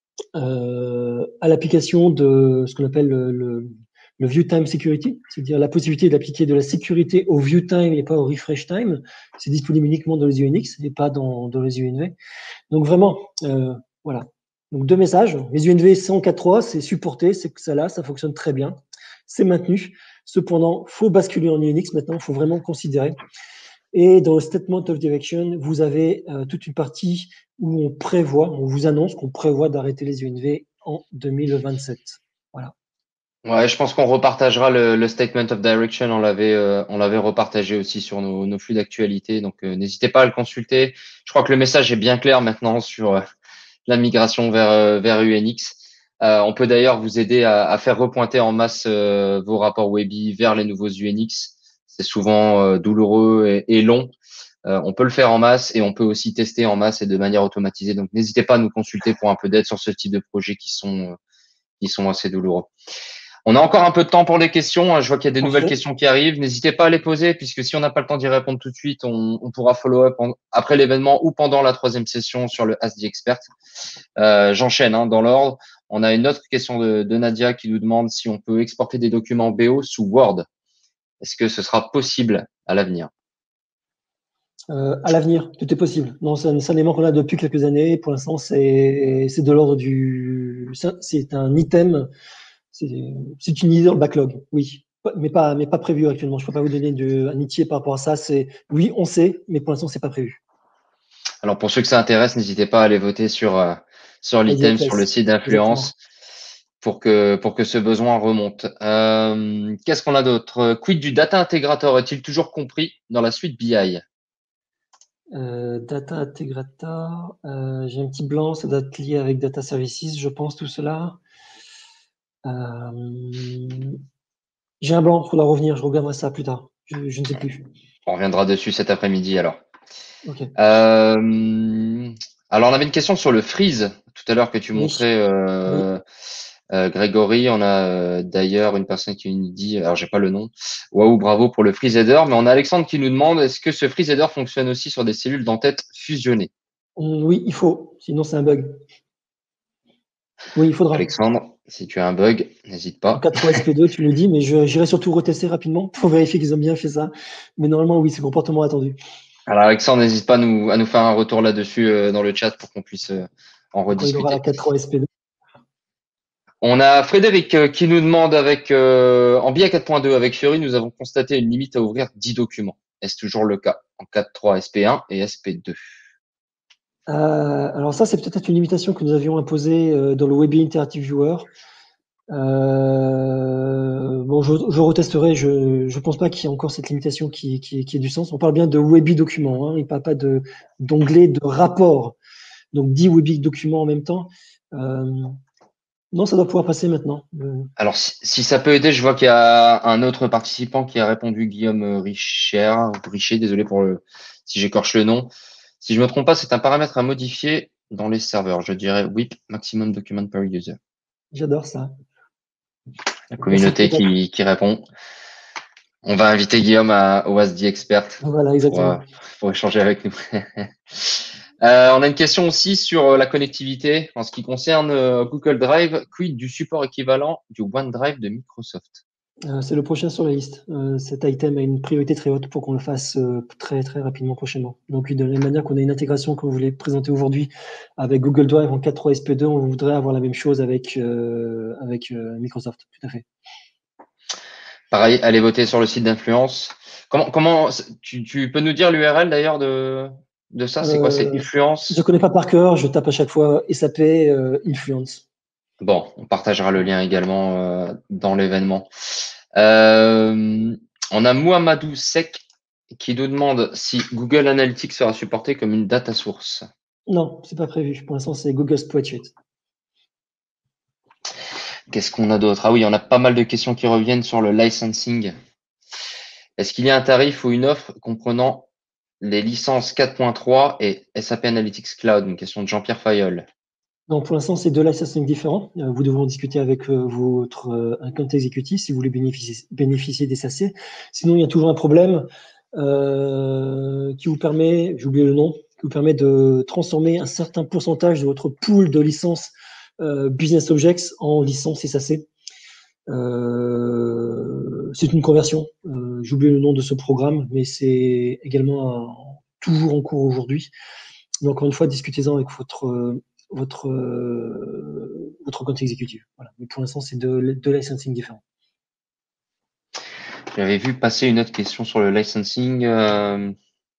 euh, à l'application de ce qu'on appelle le, le, le View Time Security, c'est-à-dire la possibilité d'appliquer de la sécurité au View Time et pas au Refresh Time. C'est disponible uniquement dans les U N X et pas dans, dans les U N V. Donc vraiment, euh, voilà. Donc deux messages. Les U N V cent quatre point trois, c'est supporté, c'est ça là, ça fonctionne très bien. C'est maintenu. Cependant, il faut basculer en U N X maintenant, il faut vraiment considérer. Et dans le Statement of Direction, vous avez euh, toute une partie où on prévoit, on vous annonce qu'on prévoit d'arrêter les U N V en deux mille vingt-sept. Voilà. Ouais, je pense qu'on repartagera le, le Statement of Direction. On l'avait, euh, on l'avait repartagé aussi sur nos, nos flux d'actualité. Donc, euh, n'hésitez pas à le consulter. Je crois que le message est bien clair maintenant sur euh, la migration vers, euh, vers U N X. Euh, on peut d'ailleurs vous aider à, à faire repointer en masse euh, vos rapports Webby vers les nouveaux U N X. C'est souvent euh, douloureux et, et long. Euh, on peut le faire en masse et on peut aussi tester en masse et de manière automatisée. Donc, n'hésitez pas à nous consulter pour un peu d'aide sur ce type de projets qui sont, euh, qui sont assez douloureux. On a encore un peu de temps pour les questions. Je vois qu'il y a des nouvelles Parfait. questions qui arrivent. N'hésitez pas à les poser, puisque si on n'a pas le temps d'y répondre tout de suite, on, on pourra follow-up après l'événement ou pendant la troisième session sur le Ask the Expert. Euh, J'enchaîne hein, dans l'ordre. On a une autre question de, de Nadia qui nous demande si on peut exporter des documents B O sous Word. Est-ce que ce sera possible à l'avenir? Euh, à l'avenir, tout est possible. Non, c'est un, un élément qu'on a depuis quelques années. Pour l'instant, c'est c'est de l'ordre du. C'est un item. C'est une idée dans le backlog, oui, mais pas mais pas prévu actuellement. Je peux pas vous donner de, un itier par rapport à ça. C'est oui, on sait, mais pour l'instant, c'est pas prévu. Alors pour ceux que ça intéresse, n'hésitez pas à aller voter sur euh, sur l'item sur le site d'influence pour que pour que ce besoin remonte. Euh, Qu'est-ce qu'on a d'autre? Quid du data integrator? Est-il toujours compris dans la suite B I? Euh, data integrator, euh, j'ai un petit blanc, ça doit être lié avec data services, je pense, tout cela. Euh, j'ai un blanc, il faudra revenir, je regarderai ça plus tard. Je, je ne sais plus. On reviendra dessus cet après-midi alors. Ok. Euh, alors on avait une question sur le freeze tout à l'heure que tu Oui. montrais. Euh, Oui. Euh, Grégory, on a euh, d'ailleurs une personne qui nous dit, alors j'ai pas le nom, waouh, bravo pour le freeze header, mais on a Alexandre qui nous demande, est-ce que ce freeze header fonctionne aussi sur des cellules d'entête fusionnées? Oui, il faut, sinon c'est un bug. Oui, il faudra. Alexandre, si tu as un bug, n'hésite En pas. quatre trois S P deux, tu le dis, mais j'irai surtout retester rapidement pour vérifier qu'ils ont bien fait ça. Mais normalement, oui, c'est le comportement attendu. Alors Alexandre, n'hésite pas à nous, à nous faire un retour là-dessus euh, dans le chat pour qu'on puisse euh, en Quand il aura la rediscuter. quatre trois S P deux. On a Frédéric euh, qui nous demande avec euh, en B I A quatre point deux avec Fiori, nous avons constaté une limite à ouvrir dix documents. Est-ce toujours le cas en quatre trois S P un et S P deux? Euh, alors ça, c'est peut-être une limitation que nous avions imposée euh, dans le Webby Interactive Viewer. Euh, bon, je, je retesterai. Je ne pense pas qu'il y ait encore cette limitation qui, qui, qui ait du sens. On parle bien de Webby documents. Hein, il ne parle pas de d'onglet de rapport. Donc dix Webby documents en même temps. Euh, non, ça doit pouvoir passer maintenant. Euh, Alors, si, si ça peut aider, je vois qu'il y a un autre participant qui a répondu, Guillaume Richer, Richer, désolé pour le, si j'écorche le nom. Si je me trompe pas, c'est un paramètre à modifier dans les serveurs. Je dirais W I P, maximum document per user. J'adore ça. La Merci communauté peut-être. qui, qui répond. On va inviter Guillaume à, au A S D Expert Voilà, pour, euh, exactement. pour échanger avec nous. Euh, on a une question aussi sur euh, la connectivité en ce qui concerne euh, Google Drive. Quid du support équivalent du OneDrive de Microsoft? Euh, c'est le prochain sur la liste. Euh, cet item a une priorité très haute pour qu'on le fasse euh, très très rapidement prochainement. Donc oui, de la même manière qu'on a une intégration qu'on voulait présenter aujourd'hui avec Google Drive en quatre trois S P deux, on voudrait avoir la même chose avec, euh, avec euh, Microsoft. Tout à fait. Pareil, allez voter sur le site d'influence. Comment, comment, tu, tu peux nous dire l'U R L d'ailleurs de, de ça? C'est quoi? C'est Euh, je Influence? connais pas par cœur, je tape à chaque fois S A P euh, Influence. Bon, on partagera le lien également euh, dans l'événement. Euh, on a Mohamedou Sek qui nous demande si Google Analytics sera supporté comme une data source. Non, c'est pas prévu. Pour l'instant, c'est Google Spreadsheet. Qu'est-ce qu'on a d'autre? Ah oui, on a pas mal de questions qui reviennent sur le licensing. Est-ce qu'il y a un tarif ou une offre comprenant les licences quatre point trois et S A P Analytics Cloud? Une question de Jean-Pierre Fayol. Non, pour l'instant, c'est deux licensing différents. Euh, vous devrez en discuter avec euh, votre euh, account exécutif si vous voulez bénéficier, bénéficier des S A C. Sinon, il y a toujours un problème euh, qui vous permet, j'ai oublié le nom, qui vous permet de transformer un certain pourcentage de votre pool de licences euh, Business Objects en licences S A C. Euh, c'est une conversion. Euh, j'ai oublié le nom de ce programme, mais c'est également un- toujours en cours aujourd'hui. Donc, encore une fois, discutez-en avec votre, euh, votre, euh, votre compte exécutif. Voilà. Mais pour l'instant, c'est deux, deux licensing différents. J'avais vu passer une autre question sur le licensing. Euh,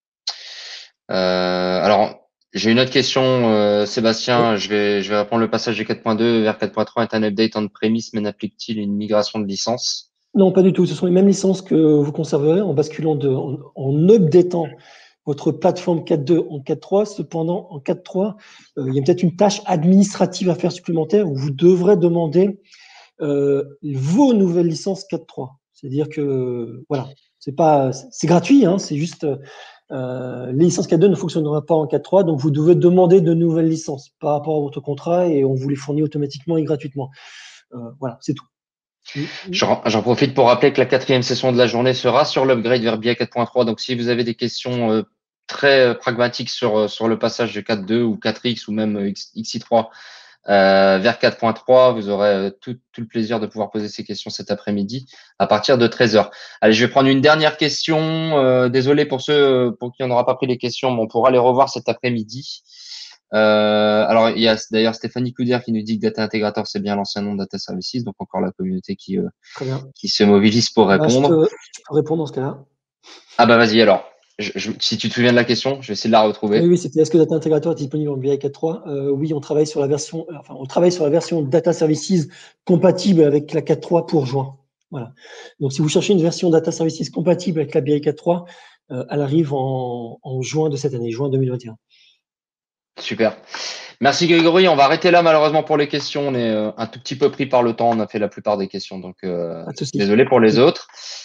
euh, alors, j'ai une autre question, euh, Sébastien. Oui. Je vais, je vais répondre le passage de quatre point deux vers quatre point trois est un update on premise, mais n'applique-t-il une migration de licence? Non, pas du tout. Ce sont les mêmes licences que vous conserverez en basculant de, en, en updatant votre plateforme quatre point deux en quatre point trois. Cependant, en quatre point trois, euh, il y a peut-être une tâche administrative à faire supplémentaire où vous devrez demander euh, vos nouvelles licences quatre point trois. C'est-à-dire que, voilà, c'est pas, c'est gratuit, hein, c'est juste, euh, les licences quatre point deux ne fonctionneront pas en quatre point trois, donc vous devez demander de nouvelles licences par rapport à votre contrat et on vous les fournit automatiquement et gratuitement. Euh, voilà, c'est tout. J'en j'en profite pour rappeler que la quatrième session de la journée sera sur l'upgrade vers B I A quatre point trois. Donc, si vous avez des questions euh, très euh, pragmatiques sur, euh, sur le passage de quatre point deux ou quatre X ou même euh, X, X I trois euh, vers quatre point trois, vous aurez euh, tout, tout le plaisir de pouvoir poser ces questions cet après-midi à partir de treize heures. Allez, je vais prendre une dernière question. Euh, désolé pour ceux pour qui on n'aura pas pris les questions, mais on pourra les revoir cet après-midi. Euh, alors, il y a d'ailleurs Stéphanie Couder qui nous dit que Data Integrator, c'est bien l'ancien nom de Data Services, donc encore la communauté qui, euh, Très bien. qui se mobilise pour Bah, je, répondre. te, je peux répondre dans ce cas-là. Ah bah vas-y alors. Je, je, si tu te souviens de la question, je vais essayer de la retrouver. Oui, oui, c'était est-ce que Data Integrator est disponible en B I quatre point trois? euh, Oui, on travaille sur la version, enfin, on travaille sur la version Data Services compatible avec la quatre point trois pour juin. Voilà. Donc, si vous cherchez une version Data Services compatible avec la B I quatre point trois, euh, elle arrive en, en juin de cette année, juin deux mille vingt et un. Super. Merci Grégory. On va arrêter là malheureusement pour les questions. On est euh, un tout petit peu pris par le temps. On a fait la plupart des questions, donc euh, désolé pour les autres.